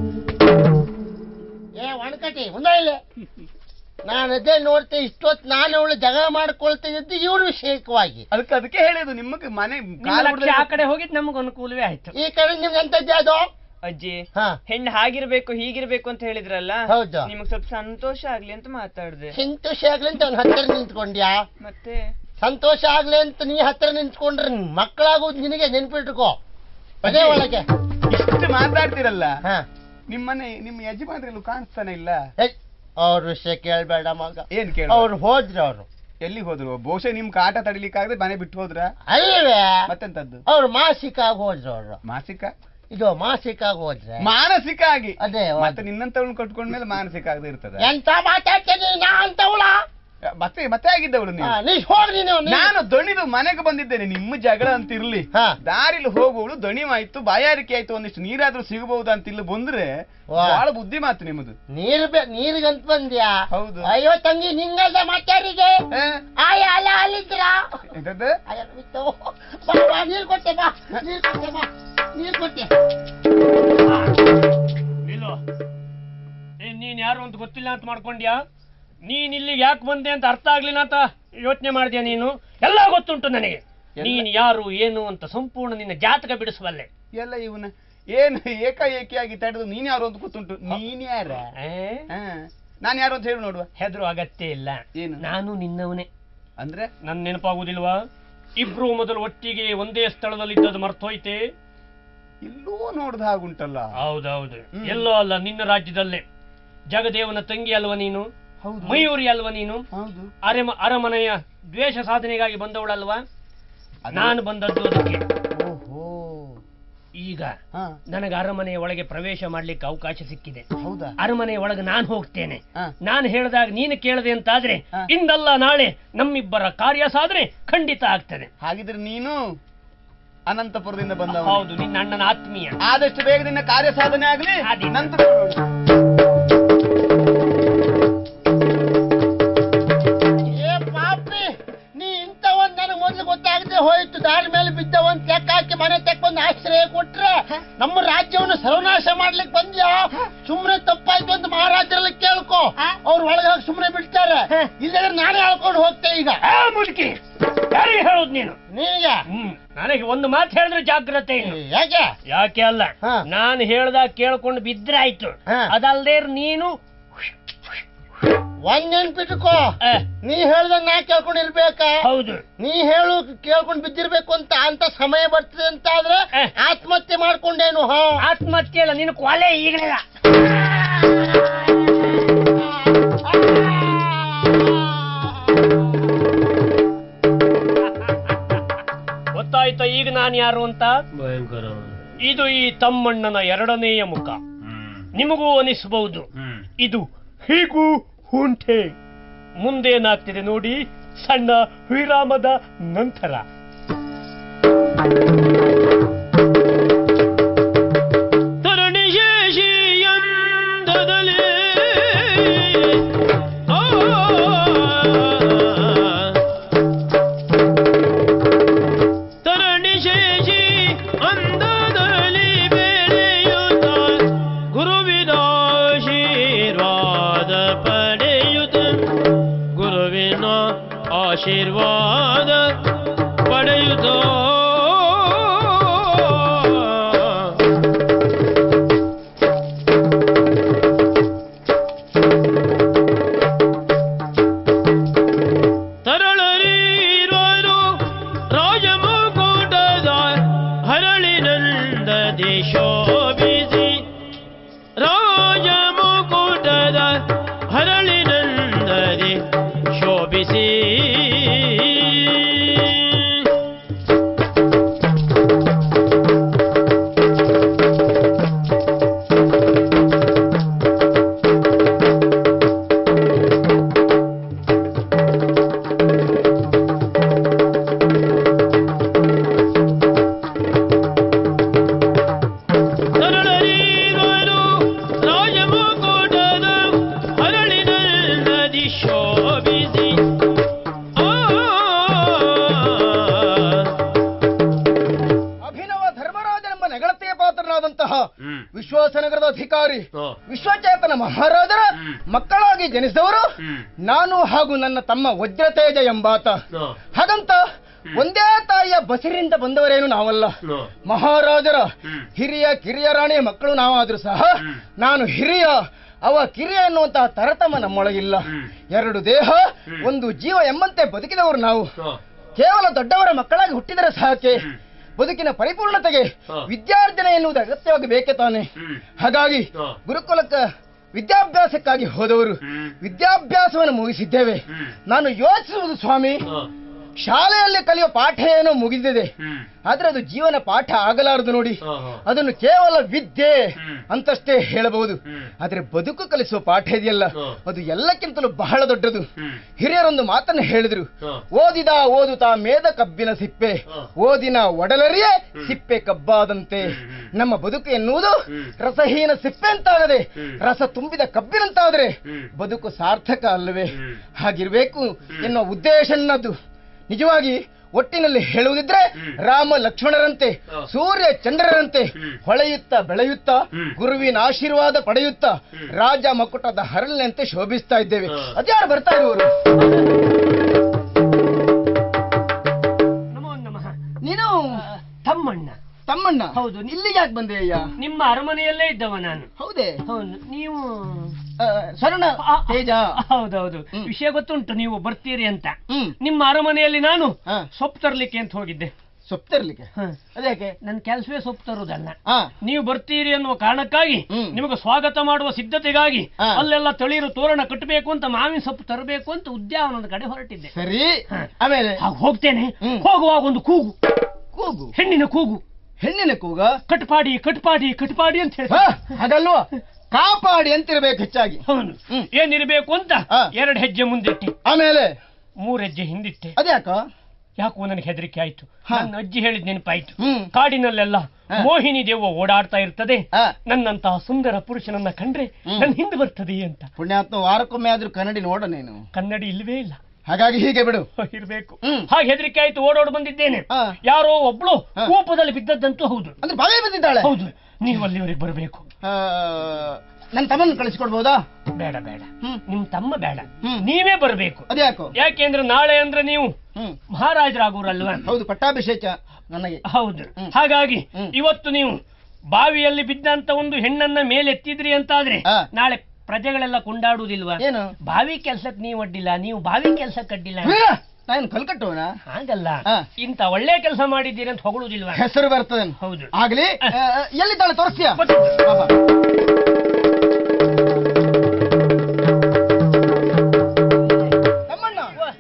ಏ ಒಣಕಟಿ ಮುಂದೆ ಇಲ್ಲಿ. ನಾನು ಅದೇ ನೋಡ್ತೆ, ಇಷ್ಟೊತ್ತು ನಾನು ಅವಳು ಜಗಳ ಮಾಡ್ಕೊಳ್ತಾ ಇದ್ದು ಇವ್ರ ವಿಷಯಕವಾಗಿ. ಅದಕ್ಕೆ ಅದಕ್ಕೆ ಹೇಳಿದ್ದು ನಿಮಗೆ ಮನೆ ನಿಮ್ಮ ಕಾಲು ಲಕ್ಷ್ಯ ಆ ಕಡೆ ಹೋಗಿದ್ ನಮ್ಗೆ ಅನುಕೂಲವೇ ಆಯ್ತು. ಈ ಕಡೆ ನಿಮ್ಗೆ ಎಂತದ್ದೇ ಅದು? ಅಜ್ಜಿ, ಹಾ. ಹೆಣ್ಣು ಹಾಗಿರ್ಬೇಕು ಹೀಗಿರ್ಬೇಕು ಅಂತ ಹೇಳಿದ್ರಲ್ಲ, ಹೌದು. ನಿಮಗ್ ಸ್ವಲ್ಪ ಸಂತೋಷ ಆಗ್ಲಿ ಅಂತ ಮಾತಾಡ್ದೆ. ಸಂತೋಷ ಆಗ್ಲಿ ಅಂತ ಅವ್ನ ಹತ್ತಿರ ನಿಂತ್ಕೊಂಡ್ಯಾ? ಮತ್ತೆ ಸಂತೋಷ ಆಗ್ಲಿ ಅಂತ ನೀ ಹತ್ತಿರ ನಿಂತ್ಕೊಂಡ್ರೆ ಮಕ್ಕಳಾಗೋದು ನಿನಗೆ ನೆನ್ಪಿಟ್ಕೋ. ಅದೇ ಒಳಗೆ ಇಷ್ಟು ಮಾತಾಡ್ತಿರಲ್ಲ, ಹಾ. ನಿಮ್ಮನೆ ನಿಮ್ಮ ಯಜಮಾನ್ರಲ್ಲೂ ಕಾಣಿಸ್ತಾನೆ ಇಲ್ಲ. ಅವ್ರ ವಿಷಯ ಕೇಳ್ಬೇಡ ಮಗ. ಏನ್ ಕೇಳ? ಅವ್ರು ಹೋದ್ರು. ಅವ್ರು ಎಲ್ಲಿ ಹೋದ್ರು? ಬಹುಶಃ ನಿಮ್ ಕಾಟ ತಡಿಲಿಕ್ಕಾಗದೆ ಮನೆ ಬಿಟ್ಟು ಹೋದ್ರ? ಅಲ್ವೇ, ಮತ್ತೆಂತದ್ದು? ಅವ್ರು ಮಾಸಿಕ ಆಗಿ ಹೋದ್ರು. ಅವ್ರು ಮಾಸಿಕ ಇದು ಮಾಸಿಕ ಆಗಿ ಹೋದ್ರೆ ಮಾನಸಿಕ ಆಗಿ. ಅದೇ ಮತ್ತೆ ನಿನ್ನಂತವಳನ್ನ ಕಟ್ಕೊಂಡ್ಮೇಲೆ ಮಾನಸಿಕ ಆಗದೆ ಇರ್ತದ? ಎಂತ ಮಾತಾಡ್ತೀನಿ ನಾ ಅಂತವಳ? ಮತ್ತೆ ಮತ್ತೆ ಆಗಿದ್ದವಳು ನೀವು. ನೀ ಹೋಗಿ ನೀನು. ನಾನು ದಣಿದು ಮನೆಗೆ ಬಂದಿದ್ದೇನೆ. ನಿಮ್ಮ ಜಗಳ ಅಂತ ಇರ್ಲಿ, ಹಾ. ದಾರಿಲಿ ಹೋಗುವಳು ದಣಿವಾಯ್ತು, ಬಾಯಾರಿಕೆ ಆಯ್ತು, ಒಂದಿಷ್ಟು ನೀರಾದ್ರೂ ಸಿಗಬಹುದು ಅಂತ ಇಲ್ಲಿ ಬಂದ್ರೆ ವಾ. ಬಹಳ ಬುದ್ಧಿ ಮಾತು ನಿಮ್ಮದು. ನೀರ್ ಬೇ ನೀರಿಗಂತ ಬಂದ್ಯಾ? ಹೌದು. ಅಯ್ಯೋ ತಂಗಿ, ನಿಂಗಲ್ದ ಮಾತಾಡಿದೆ. ಹಾ? ಆಯ ಅಲ್ಲ ಅಲ್ಲಿದ್ರ ಎಂತದ್ದು? ನೀರ್ ಕೊಟ್ಟೆ ಬಾ, ನೀರ್ ಕೊಟ್ಟೆ ಬಾ, ನೀರ್ ಕೊಟ್ಟೆ. ನಿಲ್ಲು. ಏ, ನೀನ್ ಯಾರು ಅಂತ ಗೊತ್ತಿಲ್ಲ ಅಂತ ಮಾಡ್ಕೊಂಡ್ಯಾ? ನೀನ್ ಇಲ್ಲಿ ಯಾಕೆ ಬಂದೆ ಅಂತ ಅರ್ಥ ಆಗ್ಲಿಲ್ಲ ಅಂತ ಯೋಚನೆ ಮಾಡಿದ್ಯಾ? ನೀನು ಎಲ್ಲ ಗೊತ್ತುಂಟು ನನಗೆ. ನೀನ್ ಯಾರು ಏನು ಅಂತ ಸಂಪೂರ್ಣ ನಿನ್ನ ಜಾತಕ ಬಿಡಿಸುವಲ್ಲೆ. ಎಲ್ಲ ಇವನ ಏನು ಏಕಾಏಕಿಯಾಗಿ ತಡೆದು ನೀನ್ ಯಾರು ಅಂತ ಗೊತ್ತುಂಟು. ನೀನ್ ಯಾರ? ನಾನ್ ಯಾರು ಅಂತ ಹೇಳಿ ನೋಡುವ. ಹೆದ್ರು ಅಗತ್ಯ ಇಲ್ಲ. ಏನು? ನಾನು ನಿನ್ನವನೇ. ಅಂದ್ರೆ ನನ್ ನೆನಪಾಗುದಿಲ್ವಾ? ಇಬ್ರು ಮೊದಲು ಒಟ್ಟಿಗೆ ಒಂದೇ ಸ್ಥಳದಲ್ಲಿ ಇದ್ದದ್ದು ಮರ್ತೋಯ್ತೆ? ಇಲ್ಲೂ ನೋಡ್ದ ಹಾಗುಂಟಲ್ಲ. ಹೌದೌದು. ಹ್ಮ್. ಎಲ್ಲೋ ಅಲ್ಲ, ನಿನ್ನ ರಾಜ್ಯದಲ್ಲೇ. ಜಗದೇವನ ತಂಗಿ ಅಲ್ವ ನೀನು? ಹೌದು. ಮಯೂರಿ ಅಲ್ವ ನೀನು? ಹೌದು. ಅರೆಮ ಅರಮನೆಯ ದ್ವೇಷ ಸಾಧನೆಗಾಗಿ ಬಂದವಳಲ್ವಾ? ಅದು- ನಾನು ಬಂದದ್ದು ಅದಕ್ಕೆ. ಓಹೋ. ಈಗ ಹಾ. ನನಗೆ ಅರಮನೆಯ ಒಳಗೆ ಪ್ರವೇಶ ಮಾಡ್ಲಿಕ್ಕೆ ಅವಕಾಶ ಸಿಕ್ಕಿದೆ. ಹೌದಾ? ಅರಮನೆಯ ಒಳಗೆ ನಾನು ಹೋಗ್ತೇನೆ. ಹಾ. ನಾನು ಹೇಳಿದಾಗ ನೀನು ಕೇಳದೆ ಅಂತಾದ್ರೆ ಹಾ. ಇಂದಲ್ಲ ನಾಳೆ ನಮ್ಮಿಬ್ಬರ ಕಾರ್ಯ ಸಾಧನೆ ಖಂಡಿತ ಆಗ್ತದೆ. ಹಾಗಿದ್ರೆ ನೀನು ಅನಂತಪುರದಿಂದ ಬಂದವ? ಹೌದು, ನಿನ್ನ ಅಣ್ಣನ ಆತ್ಮೀಯ. ಆದಷ್ಟು ಬೇಗ ನಿನ್ನ ಕಾರ್ಯ ಸಾಧನೆ ಆಗಲಿ. ಆದೀತು. ನಂತರ ನೋಡೋಣ. ಏ ಪಾಪಿ, ನೀ ಇಂಥವನ್ ನನಗೆ ಮೊದಲು ಗೊತ್ತಾಗದೆ ಹೋಯ್ತು. ದಾರಿ ಮೇಲೆ ಬಿದ್ದವನ್ ತೆಕ್ಕ ಹಾಕಿ ಮನೆ ತೆಕ್ಕೊಂದು ಆಶ್ರಯ ಕೊಟ್ರೆ ನಮ್ಮ ರಾಜ್ಯವನ್ನು ಸರ್ವನಾಶ ಮಾಡ್ಲಿಕ್ಕೆ ಬಂದ್ಯಾ? ಸುಮ್ನೆ ತಪ್ಪಾಯ್ತು ಅಂತ ಮಹಾರಾಜರಲ್ಲಿ ಕೇಳ್ಕೊ. ಅವ್ರು ಒಳಗೆ ಹೋಗಿ ಸುಮ್ನೆ ಬಿಡ್ತಾರೆ. ಇಲ್ಲದ್ರೆ ನಾನೇ ಹೇಳ್ಕೊಂಡು ಹೋಗ್ತೆ. ಈಗ ಆ ಮುದುಕಿ, ಯಾರಿಗೆ ಹೇಳುದು ನೀನು? ನೀಗೆ ಹ್ಮ್ ನನಗೆ ಒಂದು ಮಾತು ಹೇಳಿದ್ರೆ ಜಾಗ್ರತೆ ಇನ್ನು. ಯಾಕೆ? ಯಾಕೆ ಅಲ್ಲ, ಹಾ. ನಾನು ಹೇಳ್ದಾಗ ಕೇಳ್ಕೊಂಡು ಬಿದ್ರೆ ಆಯ್ತು. ಹಾ. ಅದಲ್ದೇ ನೀನು ಒಂದ್ ನೆನ್ಪಿಟ್ಕೋ, ಆ, ನೀ ಹೇಳ್ದ ನಾ ಕೇಳ್ಕೊಂಡು ಇರ್ಬೇಕಾ? ಹೌದು. ನೀ ಹೇಳು ಕೇಳ್ಕೊಂಡು ಬಿದ್ದಿರ್ಬೇಕು ಅಂತ ಅಂತ ಸಮಯ ಬರ್ತದೆ ಅಂತ ಆದ್ರೆ ಹ. ಆತ್ಮಹತ್ಯೆ ಮಾಡ್ಕೊಂಡೇನು? ಹಾ, ಆತ್ಮಹತ್ಯೆ ಅಲ್ಲ, ನಿನ್ನ ಕೊಲೆ ಈಗಲಿಲ್ಲ. ಗೊತ್ತಾಯ್ತಾ ಈಗ ನಾನು ಯಾರು ಅಂತ? ಭಯಂಕರ. ಇದು ಈ ತಮ್ಮಣ್ಣನ ಎರಡನೆಯ ಮುಖ. ನಿಮಗೂ ಅನಿಸಬಹುದು ಇದು ಹೀಗೂ ಉಂಟೆ. ಮುಂದೇನಾಗ್ತಿದೆ ನೋಡಿ ಸಣ್ಣ ವಿರಾಮದ ನಂತರ. ತರಣಿ ಶೇಷಿ ಅಂದದಲ್ಲಿ ಆಶೀರ್ವಾದ ಪಡೆಯುತ್ತೋ ತರಳರೀರೋರು ರಾಜಮುಕುಟದ ಹರಳಿನಂದದಿ ಶೋಭಿಸಿ ರಾಜಮುಕುಟದ ಹರಳಿನಂದದಿ ಶೋಭಿಸಿ ವಿಶ್ವಾಸನಗರದ ಅಧಿಕಾರಿ ವಿಶ್ವಚೇತನ ಮಹಾರಾಜರ ಮಕ್ಕಳಾಗಿ ಜನಿಸಿದವರು ನಾನು ಹಾಗೂ ನನ್ನ ತಮ್ಮ ವಜ್ರತೇಜ ಎಂಬಾತ. ಹಾಗಂತ ಒಂದೇ ತಾಯಿಯ ಬಸಿರಿಂದ ಬಂದವರೇನು ನಾವಲ್ಲ. ಮಹಾರಾಜರ ಹಿರಿಯ ಕಿರಿಯ ರಾಣಿಯ ಮಕ್ಕಳು ನಾವಾದ್ರೂ ಸಹ ನಾನು ಹಿರಿಯ, ಅವ ಕಿರಿಯ ಎನ್ನುವಂತಹ ತರತಮ ನಮ್ಮೊಳಗಿಲ್ಲ. ಎರಡು ದೇಹ ಒಂದು ಜೀವ ಎಂಬಂತೆ ಬದುಕಿದವರು ನಾವು. ಕೇವಲ ದೊಡ್ಡವರ ಮಕ್ಕಳಾಗಿ ಹುಟ್ಟಿದರೆ ಸಾಕೆ. ಬದುಕಿನ ಪರಿಪೂರ್ಣತೆಗೆ ವಿದ್ಯಾರ್ಜನೆ ಎನ್ನುವುದು ಅಗತ್ಯವಾಗಿ ಬೇಕೆ ತಾನೆ. ಹಾಗಾಗಿ ಗುರುಕುಲಕ್ಕೆ ವಿದ್ಯಾಭ್ಯಾಸಕ್ಕಾಗಿ ಹೋದವರು ವಿದ್ಯಾಭ್ಯಾಸವನ್ನು ಮುಗಿಸಿದ್ದೇವೆ. ನಾನು ಯೋಚಿಸುವುದು ಸ್ವಾಮಿ, ಶಾಲೆಯಲ್ಲಿ ಕಲಿಯುವ ಪಾಠ ಏನೋ ಮುಗಿದಿದೆ, ಆದ್ರೆ ಅದು ಜೀವನ ಪಾಠ ಆಗಲಾರದು ನೋಡಿ. ಅದನ್ನು ಕೇವಲ ವಿದ್ಯೆ ಅಂತಷ್ಟೇ ಹೇಳಬಹುದು. ಆದ್ರೆ ಬದುಕು ಕಲಿಸುವ ಪಾಠ ಇದೆಯಲ್ಲ, ಅದು ಎಲ್ಲಕ್ಕಿಂತಲೂ ಬಹಳ ದೊಡ್ಡದು. ಹಿರಿಯರೊಂದು ಮಾತನ್ನು ಹೇಳಿದ್ರು, ಓದಿದ ಓದುತ್ತಾ ಮೇದ ಕಬ್ಬಿನ ಸಿಪ್ಪೆ, ಓದಿನ ಒಡಲರಿಯೇ ಸಿಪ್ಪೆ ಕಬ್ಬಾದಂತೆ. ನಮ್ಮ ಬದುಕು ಎನ್ನುವುದು ರಸಹೀನ ಸಿಪ್ಪೆ ಅಂತಾಗದೆ ರಸ ತುಂಬಿದ ಕಬ್ಬಿನಂತಾದ್ರೆ ಬದುಕು ಸಾರ್ಥಕ ಅಲ್ಲವೇ? ಹಾಗಿರ್ಬೇಕು ಎನ್ನುವ ಉದ್ದೇಶ ನನ್ನದು. ನಿಜವಾಗಿ ಒಟ್ಟಿನಲ್ಲಿ ಹೇಳುವುದಿದ್ರೆ ರಾಮ ಲಕ್ಷ್ಮಣರಂತೆ, ಸೂರ್ಯ ಚಂದ್ರರಂತೆ ಹೊಳೆಯುತ್ತಾ ಬೆಳೆಯುತ್ತಾ ಗುರುವಿನ ಆಶೀರ್ವಾದ ಪಡೆಯುತ್ತಾ ರಾಜ ಮಕುಟದ ಹರಳಿನಂತೆ ಶೋಭಿಸ್ತಾ ಇದ್ದೇವೆ. ಅದ್ಯಾರು ಬರ್ತಾ ಇರುವರು? ನಮೋ ನಮಃ. ನೀನು ತಮ್ಮಣ್ಣ? ತಮ್ಮಣ್ಣ? ಹೌದು. ಇಲ್ಲಿಗೆ ಯಾಕೆ ಬಂದೆ ಅಯ್ಯ? ನಿಮ್ಮ ಅರಮನೆಯಲ್ಲೇ ಇದ್ದವ ನಾನು. ಹೌದೇ? ಹೌದು. ನೀವು ಸ್ವರ್ಣ ತೇಜ? ಹೌದೌದು. ವಿಷಯ ಗೊತ್ತುಂಟು, ನೀವು ಬರ್ತೀರಿ ಅಂತ. ನಿಮ್ಮ ಅರಮನೆಯಲ್ಲಿ ನಾನು ಸೊಪ್ಪು ತರ್ಲಿಕ್ಕೆ ಅಂತ ಹೋಗಿದ್ದೆ. ಸೊಪ್ಪು ತರ್ಲಿಕ್ಕೆ? ಅದ್ಯಾಕೆ? ನನ್ನ ಕೆಲಸವೇ ಸೊಪ್ಪು ತರುವುದಲ್ಲ. ನೀವು ಬರ್ತೀರಿ ಅನ್ನುವ ಕಾರಣಕ್ಕಾಗಿ, ನಿಮಗೆ ಸ್ವಾಗತ ಮಾಡುವ ಸಿದ್ಧತೆಗಾಗಿ ಅಲ್ಲೆಲ್ಲ ತಳಿರು ತೋರಣ ಕಟ್ಟಬೇಕು ಅಂತ, ಮಾವಿನ ಸೊಪ್ಪು ತರಬೇಕು ಅಂತ ಉದ್ಯಾನವನದ ಕಡೆ ಹೊರಟಿದ್ದೆ. ಸರಿ, ಆಮೇಲೆ ಹೋಗ್ತೇನೆ. ಹೋಗುವಾಗ ಒಂದು ಕೂಗು, ಕೂಗು, ಹೆಣ್ಣಿನ ಕೂಗು. ಹೆಣ್ಣಿನ ಕೂಗ? ಕಟ್ಪಾಡಿ ಕಟ್ಪಾಡಿ ಕಟ್ಪಾಡಿ ಅಂತ ಹೇಳಿ. ಹಾಗಲ್ವಾ, ಕಾಪಾಡಿ ಅಂತಿರ್ಬೇಕು ಹೆಚ್ಚಾಗಿ. ಹೌದು. ಏನಿರ್ಬೇಕು ಅಂತ ಎರಡು ಹೆಜ್ಜೆ ಮುಂದಿಟ್ಟೆ, ಆಮೇಲೆ ಮೂರ್ ಹೆಜ್ಜೆ ಹಿಂದಿಟ್ಟೆ. ಅದ್ಯಾಕ? ಯಾಕೋ ನನಗೆ ಹೆದರಿಕೆ ಆಯ್ತು. ನನ್ನ ಅಜ್ಜಿ ಹೇಳಿದ ನೆನಪಾಯ್ತು. ಕಾಡಿನಲ್ಲೆಲ್ಲ ಮೋಹಿನಿ ದೇವ ಓಡಾಡ್ತಾ ಇರ್ತದೆ, ನನ್ನಂತಹ ಸುಂದರ ಪುರುಷನನ್ನ ಕಂಡ್ರೆ ನನ್ನ ಹಿಂದೆ ಬರ್ತದೆ ಅಂತ. ಪುಣ್ಯಾತ್ಮ, ವಾರಕ್ಕೊಮ್ಮೆ ಆದ್ರೂ ಕನ್ನಡಿ ನೋಡ ನೀನು. ಕನ್ನಡಿ ಇಲ್ವೇ ಇಲ್ಲ. ಹಾಗಾಗಿ ಹೀಗೆ ಬಿಡು, ಇರ್ಬೇಕು. ಹಾಗೆ ಹೆದರಿಕೆ ಆಯ್ತು, ಓಡೋಡ್ ಬಂದಿದ್ದೇನೆ. ಯಾರೋ ಒಬ್ಳು ಕೋಪದಲ್ಲಿ ಬಿದ್ದದ್ದಂತೂ ಹೌದು. ಅಂದ್ರೆ ಬಾವಿ ಬಂದಿದ್ದಾಳೆ? ಹೌದು. ನೀವು ಅಲ್ಲಿವರೆಗೆ ಬರಬೇಕು. ನನ್ನ ತಮ್ಮನ್ನು ಕಳಿಸ್ಕೊಡ್ಬೋದಾ? ಬೇಡ ಬೇಡ, ನಿಮ್ ತಮ್ಮ ಬೇಡ, ನೀವೇ ಬರಬೇಕು. ಅದ್ಯಾಕೋ? ಯಾಕೆಂದ್ರೆ ನಾಳೆ ಅಂದ್ರೆ ನೀವು ಮಹಾರಾಜರಾಗೋರಲ್ವಾ? ಹೌದು, ಪಟ್ಟಾಭಿಷೇಕ ನನಗೆ. ಹೌದು. ಹಾಗಾಗಿ ಇವತ್ತು ನೀವು ಬಾವಿಯಲ್ಲಿ ಬಿದ್ದಂತ ಒಂದು ಹೆಣ್ಣನ್ನ ಮೇಲೆತ್ತಿದ್ರಿ ಅಂತಾದ್ರೆ ನಾಳೆ ಪ್ರಜೆಗಳೆಲ್ಲ ಕೊಂಡಾಡುವುದಿಲ್ವಾ? ಏನು? ಬಾವಿ ಕೆಲ್ಸಕ್ಕೆ ನೀವು ಅಡ್ಡಿಲ್ಲ, ನೀವು ಬಾವಿ ಕೆಲ್ಸಕ್ಕೆ ಅಡ್ಡಿಲ್ಲ. ನಾನು ಕಲ್ಕಟ್ಟೋಣ? ಹಾಗಲ್ಲ, ಇಂತ ಒಳ್ಳೆ ಕೆಲಸ ಮಾಡಿದ್ದೀರಿ ಅಂತ ಹೊಗಳುದಿಲ್ವಾ? ಹೆಸರು ಬರ್ತದೆ. ಹೌದು. ಆಗ್ಲಿ. ಎಲ್ಲಿದ್ದಾಳೆ ತೋರಿಸ್ತೀಯ? ತಮ್ಮಣ್ಣ,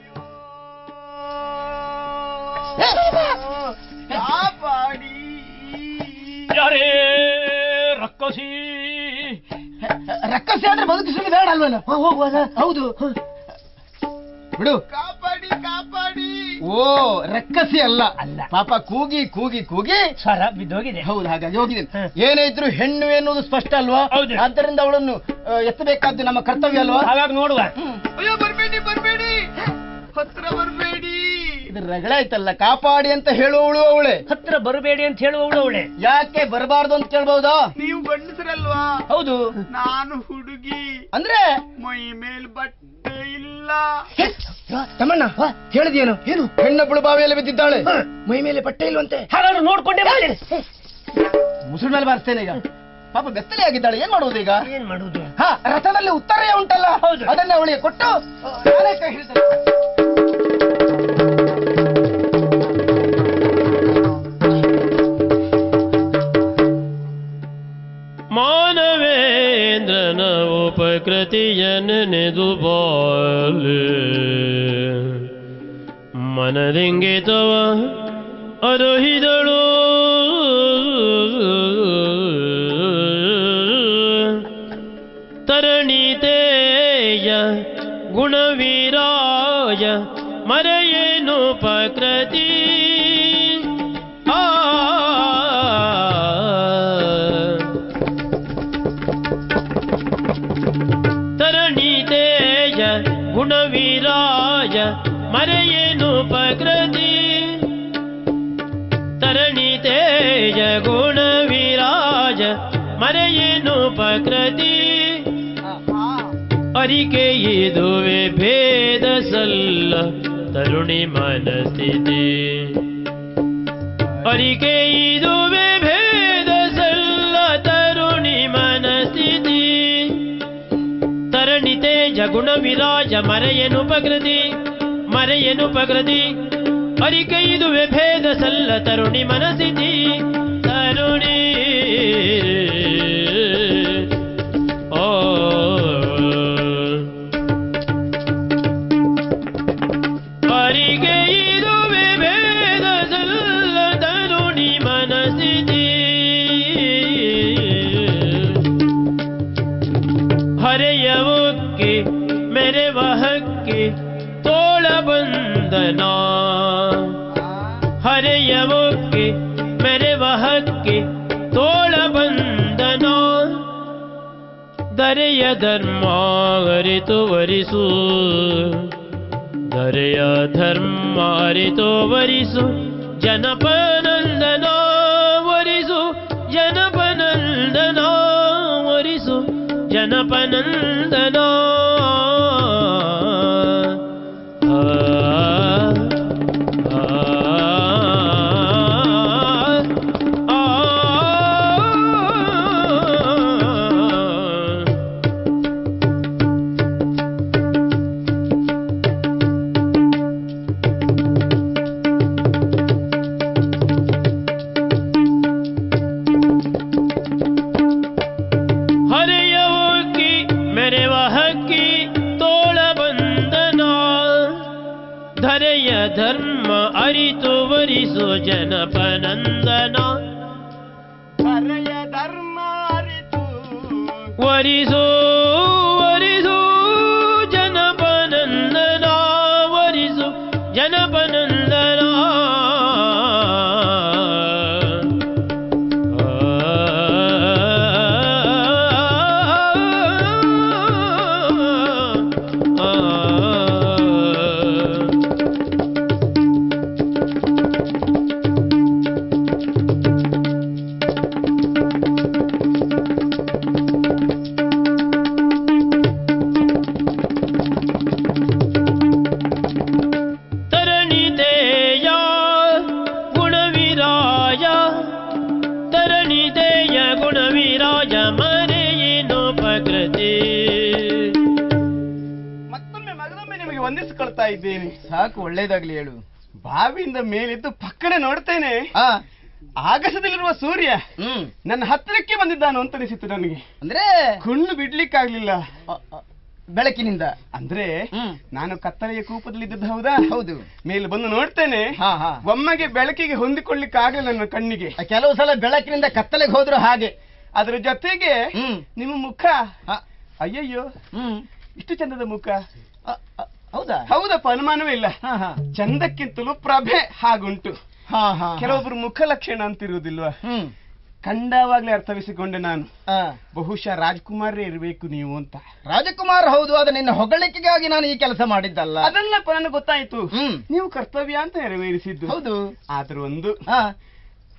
ಕಾಪಾಡಿ. ಯಾರೇ ರಕ್ಕಸಿ? ರಕ್ಕಸಿ ಆದ್ರೆ ಬದುಕಿಸಲು ಬೇಡ ಅಲ್ವಲ್ಲ? ಹೋಗುವಲ್ಲ. ಹೌದು ಬಿಡು. ಕಾಪಾಡಿ ಕಾಪಾಡಿ. ಓ, ರಕ್ಕಸಿ ಅಲ್ಲ. ಅಲ್ಲ, ಪಾಪ ಕೂಗಿ ಕೂಗಿ ಕೂಗಿ ಸ್ವರ ಬಿದ್ದೋಗಿದೆ. ಹೌದು, ಹಾಗಾಗಿ ಹೋಗಿದ್ದೇನೆ. ಏನೇ ಇದ್ರು ಹೆಣ್ಣು ಎನ್ನುವುದು ಸ್ಪಷ್ಟ ಅಲ್ವಾ? ಆದ್ದರಿಂದ ಅವಳನ್ನು ಎತ್ತಬೇಕಾದ್ದು ನಮ್ಮ ಕರ್ತವ್ಯ ಅಲ್ವಾ? ಹಾಗಾಗಿ ನೋಡುವ. ಅಯ್ಯೋ, ಬರ್ಬೇಡಿ ಬರ್ಬೇಡಿ, ಹತ್ರ ಬರ್ಬೇಡಿ. ಇದು ರಗಳೆ ಆಯ್ತಲ್ಲ. ಕಾಪಾಡಿ ಅಂತ ಹೇಳುವವಳು ಅವಳೆ, ಹತ್ರ ಬರಬೇಡಿ ಅಂತ ಹೇಳುವವಳು ಅವಳೆ. ಯಾಕೆ ಬರಬಾರ್ದು ಅಂತ ಕೇಳ್ಬಹುದಾ? ನೀವು ಗಂಡಸರಲ್ವಾ? ಹೌದು. ನಾನು ಹುಡುಗಿ. ಅಂದ್ರೆ ಮೈ ಮೇಲ್ ಬಟ್ಟೆ ಇಲ್ಲ. ಇಲ್ಲ. ತಮ್ಮಣ್ಣ ಹೇಳಿದೇನು? ಏನು? ಹೆಣ್ಣೊಬ್ಬಳು ಬಾವಿಯಲ್ಲಿ ಬಿದ್ದಿದ್ದಾಳೆ, ಮೈ ಮೇಲೆ ಬಟ್ಟೆ ಇಲ್ವಂತೆ. ಹಾಗಾದ್ರೆ ನೋಡ್ಕೊಂಡೇ ಬರ್ತೀನಿ. ಮುಸುಳ ಮೇಲೆ ಬಾರಿಸ್ತೇನೆ ಈಗ. ಪಾಪ ಬೆತ್ತಲೆ ಆಗಿದ್ದಾಳೆ, ಏನ್ ಮಾಡುವುದು ಈಗ? ಏನ್ ಮಾಡುದು? ಹಾ, ರಥದಲ್ಲಿ ಉತ್ತರೇ ಉಂಟಲ್ಲ, ಹೌದು. ಅದನ್ನೇ ಅವಳಿಗೆ ಕೊಟ್ಟು ನಾನೇ ಕೈ ಹಿಡಿದೆ. ಮಾನವೇಂದ್ರನ ಉಪಕೃತಿಯನ್ನು ನೆದುಬಾಲೆ ಮನದಿಂಗಿತವ ಅರೋಹಿದಳು ತರಣಿತೇಯ ಗುಣವೀರಾಯ ಮರೆಯೇನು ಪ್ರಕೃತಿ ಆ ತರಣಿತೇಯ ಗುಣವೀರಾಯ ಮರೆಯೇನು ಪ್ರಕೃತಿ ತರಣಿತೇಯ ಗುಣವೀರಾಯ ಮರೆಯೇನು ಪ್ರಕೃತಿ ಅರಿಕೆ ಇದುವೆ ಭೇದ ಸಲ್ಲ ತರುಣಿ ಮನಸ್ಥಿತಿ ಅರಿಕೆ ಇದುವೆ ಭೇದ ಸಲ್ಲ ತರುಣಿ ಮನಸ್ಥಿತಿ ತರಣಿತೆ ಜಗುಣ ವಿರಾಜ ಮರೆಯನು ಪ್ರಕೃತಿ ಮರೆಯನು ಪ್ರಕೃತಿ ಅರಿಕೆ ಇದುವೆ ಭೇದ ಸಲ್ಲ ತರುಣಿ ಮನಸ್ಥಿತಿ ತರುಣಿ ಓ ಅರಿಕೆ ಇದುವೆ ಭೇದ ಸಲ್ಲ ತರುಣಿ ಮನಸ್ಥಿತಿ ಹರೆಯವಕ್ಕೆ ಮೆರೆವಹಕ್ಕೆ ತೋಳ ಬಂದನ ಹರೆಯವಕ್ಕೆ ಮೆರೆವಹಕ್ಕೆ ತೋಳ ಬಂದನ ದರೆಯ ಧರ್ಮ ಅರಿತು ವರಿಸು ದರೆಯ ಧರ್ಮ ಅರಿತು ವರಿಸು ಜನಪನಂದನ ವರಿಸು ಜನಪನಂದನ ವರಿಸು ಜನಪನಂದನ ಧರ್ಮ ಅರಿತು ವರಿಸು ಜನಪನಂದನ ಹರೆಯ ಧರ್ಮ ಅರಿತು ವರಿಸು ವರಿಸು ಜನಪನಂದನ ವರಿಸು ಜನಪನಂದನ ವಂದಿಸಿಕೊಳ್ತಾ ಇದ್ದೇನೆ. ಸಾಕು, ಒಳ್ಳೇದಾಗ್ಲಿ ಹೇಳು. ಬಾವಿಯಿಂದ ಮೇಲಿದ್ದು ಪಕ್ಕನೆ ನೋಡ್ತೇನೆ, ಆಗಸದಲ್ಲಿರುವ ಸೂರ್ಯ ನನ್ನ ಹತ್ತಿರಕ್ಕೆ ಬಂದಿದ್ದಾನು ಅಂತ ಅನಿಸಿತು ನನಗೆ. ಅಂದ್ರೆ ಕಣ್ಣು ಬಿಡ್ಲಿಕ್ಕಾಗ್ಲಿಲ್ಲ ಬೆಳಕಿನಿಂದ. ಅಂದ್ರೆ ನಾನು ಕತ್ತಲೆಯ ಕೂಪದಲ್ಲಿದ್ದದ್ದು ಹೌದಾ? ಹೌದು. ಮೇಲೆ ಬಂದು ನೋಡ್ತೇನೆ, ಒಮ್ಮೆಗೆ ಬೆಳಕಿಗೆ ಹೊಂದಿಕೊಳ್ಳಿಕ್ಕೆ ಆಗಲಿಲ್ಲ ನನ್ನ ಕಣ್ಣಿಗೆ. ಕೆಲವು ಸಲ ಬೆಳಕಿನಿಂದ ಕತ್ತಲೆಗೆ ಹೋದ್ರು ಹಾಗೆ. ಅದ್ರ ಜೊತೆಗೆ ನಿಮ್ಮ ಮುಖ, ಅಯ್ಯಯ್ಯೋ ಇಷ್ಟು ಚಂದದ ಮುಖ. ಹೌದಾ? ಹೌದಪ್ಪ, ಅನುಮಾನವೇ ಇಲ್ಲ. ಚಂದಕ್ಕಿಂತಲೂ ಪ್ರಭೆ ಹಾಗುಂಟು. ಕೆಲವೊಬ್ರು ಮುಖ ಲಕ್ಷಣ ಅಂತಿರುವುದಿಲ್ವಾ? ಕಂಡವಾಗ್ಲೇ ಅರ್ಥವಿಸಿಕೊಂಡೆ ನಾನು, ಬಹುಶಃ ರಾಜ್ಕುಮಾರೇ ಇರಬೇಕು ನೀವು ಅಂತ. ರಾಜಕುಮಾರ್ ಹೌದು, ಅದು ನಿನ್ನ ಹೊಗಳಿಕೆಗಾಗಿ ನಾನು ಈ ಕೆಲಸ ಮಾಡಿದ್ದಲ್ಲ. ಅದನ್ನಪ್ಪ ನನಗೆ ಗೊತ್ತಾಯ್ತು, ನೀವು ಕರ್ತವ್ಯ ಅಂತ ನೆರವೇರಿಸಿದ್ದು. ಹೌದು. ಆದ್ರೂ ಒಂದು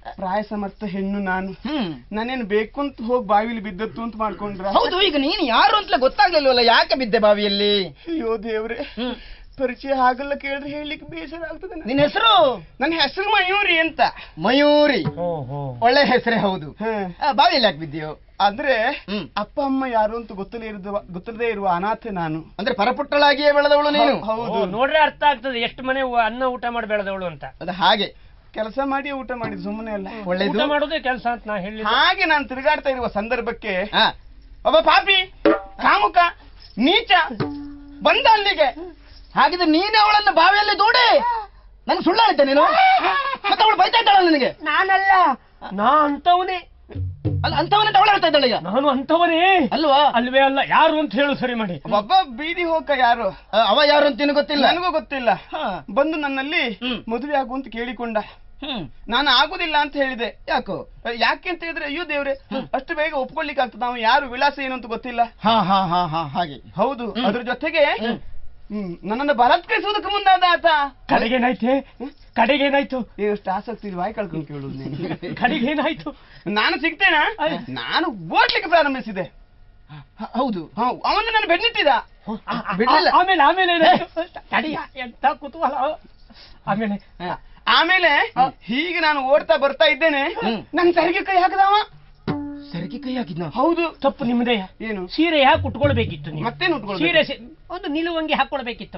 ಪ್ರಾಯ ಸಮರ್ಥ ಹೆಣ್ಣು ನಾನು. ನಾನೇನು ಬೇಕು ಅಂತ ಹೋಗಿ ಬಾವಿಲಿ ಬಿದ್ದತ್ತು ಅಂತ ಮಾಡ್ಕೊಂಡ್ರ? ಹೌದು, ಈಗ ನೀನು ಯಾರು ಅಂತ ಗೊತ್ತಾಗ್ಲಿಲ್ವಲ್ಲ, ಯಾಕೆ ಬಿದ್ದೆ ಬಾವಿಯಲ್ಲಿ? ಅಯ್ಯೋ ದೇವ್ರೆ, ಪರಿಚಯ ಆಗಲ್ಲ ಕೇಳಿದ್ರೆ ಹೇಳಲಿಕ್ಕೆ ಬೇಸರ ಆಗ್ತದೆ. ನಿನ್ನ ಹೆಸರು? ನನ್ನ ಹೆಸರು ಮಯೂರಿ ಅಂತ. ಮಯೂರಿ, ಒಳ್ಳೆ ಹೆಸರೇ ಹೌದು. ಬಾವಿಯಲ್ಲಿ ಯಾಕೆ ಬಿದ್ದೀಯೋ? ಅಂದ್ರೆ ಅಪ್ಪ ಅಮ್ಮ ಯಾರು ಅಂತ ಗೊತ್ತಲೇ ಇರುವ ಗೊತ್ತದೇ ಇರುವ ಅನಾಥೆ ನಾನು. ಅಂದ್ರೆ ಪರಪುಟ್ಟಳಾಗಿಯೇ ಬೆಳೆದವಳು ನೀನು? ಹೌದು, ನೋಡ್ರೆ ಅರ್ಥ ಆಗ್ತದೆ ಎಷ್ಟು ಮನೆ ಅನ್ನ ಊಟ ಮಾಡಿ ಬೆಳೆದವಳು ಅಂತ. ಅದು ಹಾಗೆ ಕೆಲಸ ಮಾಡಿ ಊಟ ಮಾಡಿದ್ ಸುಮ್ಮನೆ ಅಲ್ಲ, ಒಳ್ಳೆದು ಮಾಡೋದೇ ಕೆಲಸ ಅಂತ ನಾ ಹೇಳಿ. ಹಾಗೆ ನಾನು ತಿರುಗಾಡ್ತಾ ಇರುವ ಸಂದರ್ಭಕ್ಕೆ ಒಬ್ಬ ಪಾಪಿ ಕಾಮುಕ ನೀಚ ಬಂದ ಅಲ್ಲಿಗೆ. ಹಾಗಿದ್ರೆ ನೀನೇ ಅವಳನ್ನು ಬಾವಿಯಲ್ಲಿ ದೂಡಿ ನನ್ಗೆ ಸುಳ್ಳಾಡಿದ್ದೆ ನೀನು? ಮತ್ತೆ ಅವಳು ಬೈತಾ ಇದ್ದಾಳ ನನಗೆ? ನಾನಲ್ಲ, ನಾ ಅಂತವನೇ. ಅಲ್ಲ, ಅಂತವನೇ ಅವಳು ಹೇಳ್ತಾ ಇದ್ದಾಳೆ ಈಗ. ನಾನು ಅಂತವನೇ ಅಲ್ವಾ? ಅಲ್ವೇ ಅಲ್ಲ, ಯಾರು ಅಂತ ಹೇಳು ಸರಿ ಮಾಡಿ. ಒಬ್ಬ ಬೀದಿ ಹೋಗ ಯಾರು, ಅವ ಯಾರು ಅಂತ ಗೊತ್ತಿಲ್ಲ, ನನಗೂ ಗೊತ್ತಿಲ್ಲ. ಬಂದು ನನ್ನಲ್ಲಿ ಮದುವೆ ಆಗು ಅಂತ ಕೇಳಿಕೊಂಡ. ನಾನು ಆಗುದಿಲ್ಲ ಅಂತ ಹೇಳಿದೆ. ಯಾಕೋ? ಯಾಕೆ ಅಂತ ಹೇಳಿದ್ರೆ, ಅಯ್ಯೋ ದೇವ್ರೆ, ಅಷ್ಟು ಬೇಗ ಒಪ್ಕೊಳ್ಳಿಕ್ಕೆ ಆಗ್ತದೆ, ನಾವು ಯಾರು ವಿಳಾಸ ಏನು ಅಂತ ಗೊತ್ತಿಲ್ಲ. ಹಾ ಹಾ ಹಾ ಹಾ ಹಾಗೆ. ಹೌದು, ಅದ್ರ ಜೊತೆಗೆ ನನ್ನನ್ನು ಬಲಾತ್ಕರಿಸುವುದಕ್ಕೆ ಮುಂದಾದ ಆತ. ಕಡೆಗೇನಾಯ್ತೆ? ಕಡೆಗೇನಾಯ್ತು? ಎಷ್ಟು ಆಸಕ್ತಿ ವಾಯ್ ಕಳ್ಕೊಂಡು ಕೇಳುದು ನೀನು. ಕಡೆಗೇನಾಯ್ತು? ನಾನು ಸಿಗ್ತೇನಾ? ನಾನು ಓಡ್ಲಿಕ್ಕೆ ಪ್ರಾರಂಭಿಸಿದೆ. ಹೌದು, ಅವನು ನನ್ನ ಬೆನ್ನಿಟ್ಟಿದ. ಆಮೇಲೆ ಆಮೇಲೆ ಎಂತ ಕುತೂಹಲ. ಆಮೇಲೆ ಆಮೇಲೆ ಹೀಗೆ ನಾನು ಓಡ್ತಾ ಬರ್ತಾ ಇದ್ದೇನೆ, ನನ್ ಸರಿಗೆ ಕೈ ಹಾಕದವ. ಸರಿಗೆ ಕೈ ಹಾಕಿದ್ನ? ಹೌದು. ತಪ್ಪು ನಿಮ್ಮದೇ. ಏನು? ಸೀರೆ ಯಾಕೆ ಉಟ್ಕೊಳ್ಬೇಕಿತ್ತು ನೀವು? ಮತ್ತೇನು ಉಟ್ಕೊಳ್ಬೇಕು? ಸೀರೆ ಒಂದು ನಿಲುವಂಗಿ ಹಾಕೊಳ್ಬೇಕಿತ್ತು.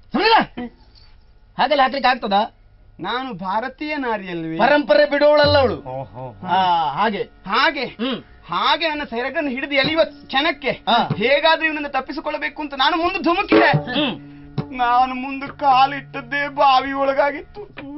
ಹಾಗೆಲ್ಲ ಹಾಕ್ಲಿಕ್ಕೆ ಆಗ್ತದ? ನಾನು ಭಾರತೀಯ ನಾರಿಯಲ್ವೇ, ಪರಂಪರೆ ಬಿಡುವಳಲ್ಲ ಅವಳು. ಹಾಗೆ ಹಾಗೆ ಹಾಗೆ ನನ್ನ ಸೆರಗನ್ನು ಹಿಡಿದು ಎಳೆಯುವ ಕ್ಷಣಕ್ಕೆ ಹೇಗಾದ್ರೂ ಇವನನ್ನು ತಪ್ಪಿಸಿಕೊಳ್ಳಬೇಕು ಅಂತ ನಾನು ಮುಂದೆ ಧುಮುಕಿದೆ. ನಾನು ಮುಂದೆ ಕಾಲಿಟ್ಟದ್ದೇ ಬಾವಿ ಒಳಗಾಗಿತ್ತು.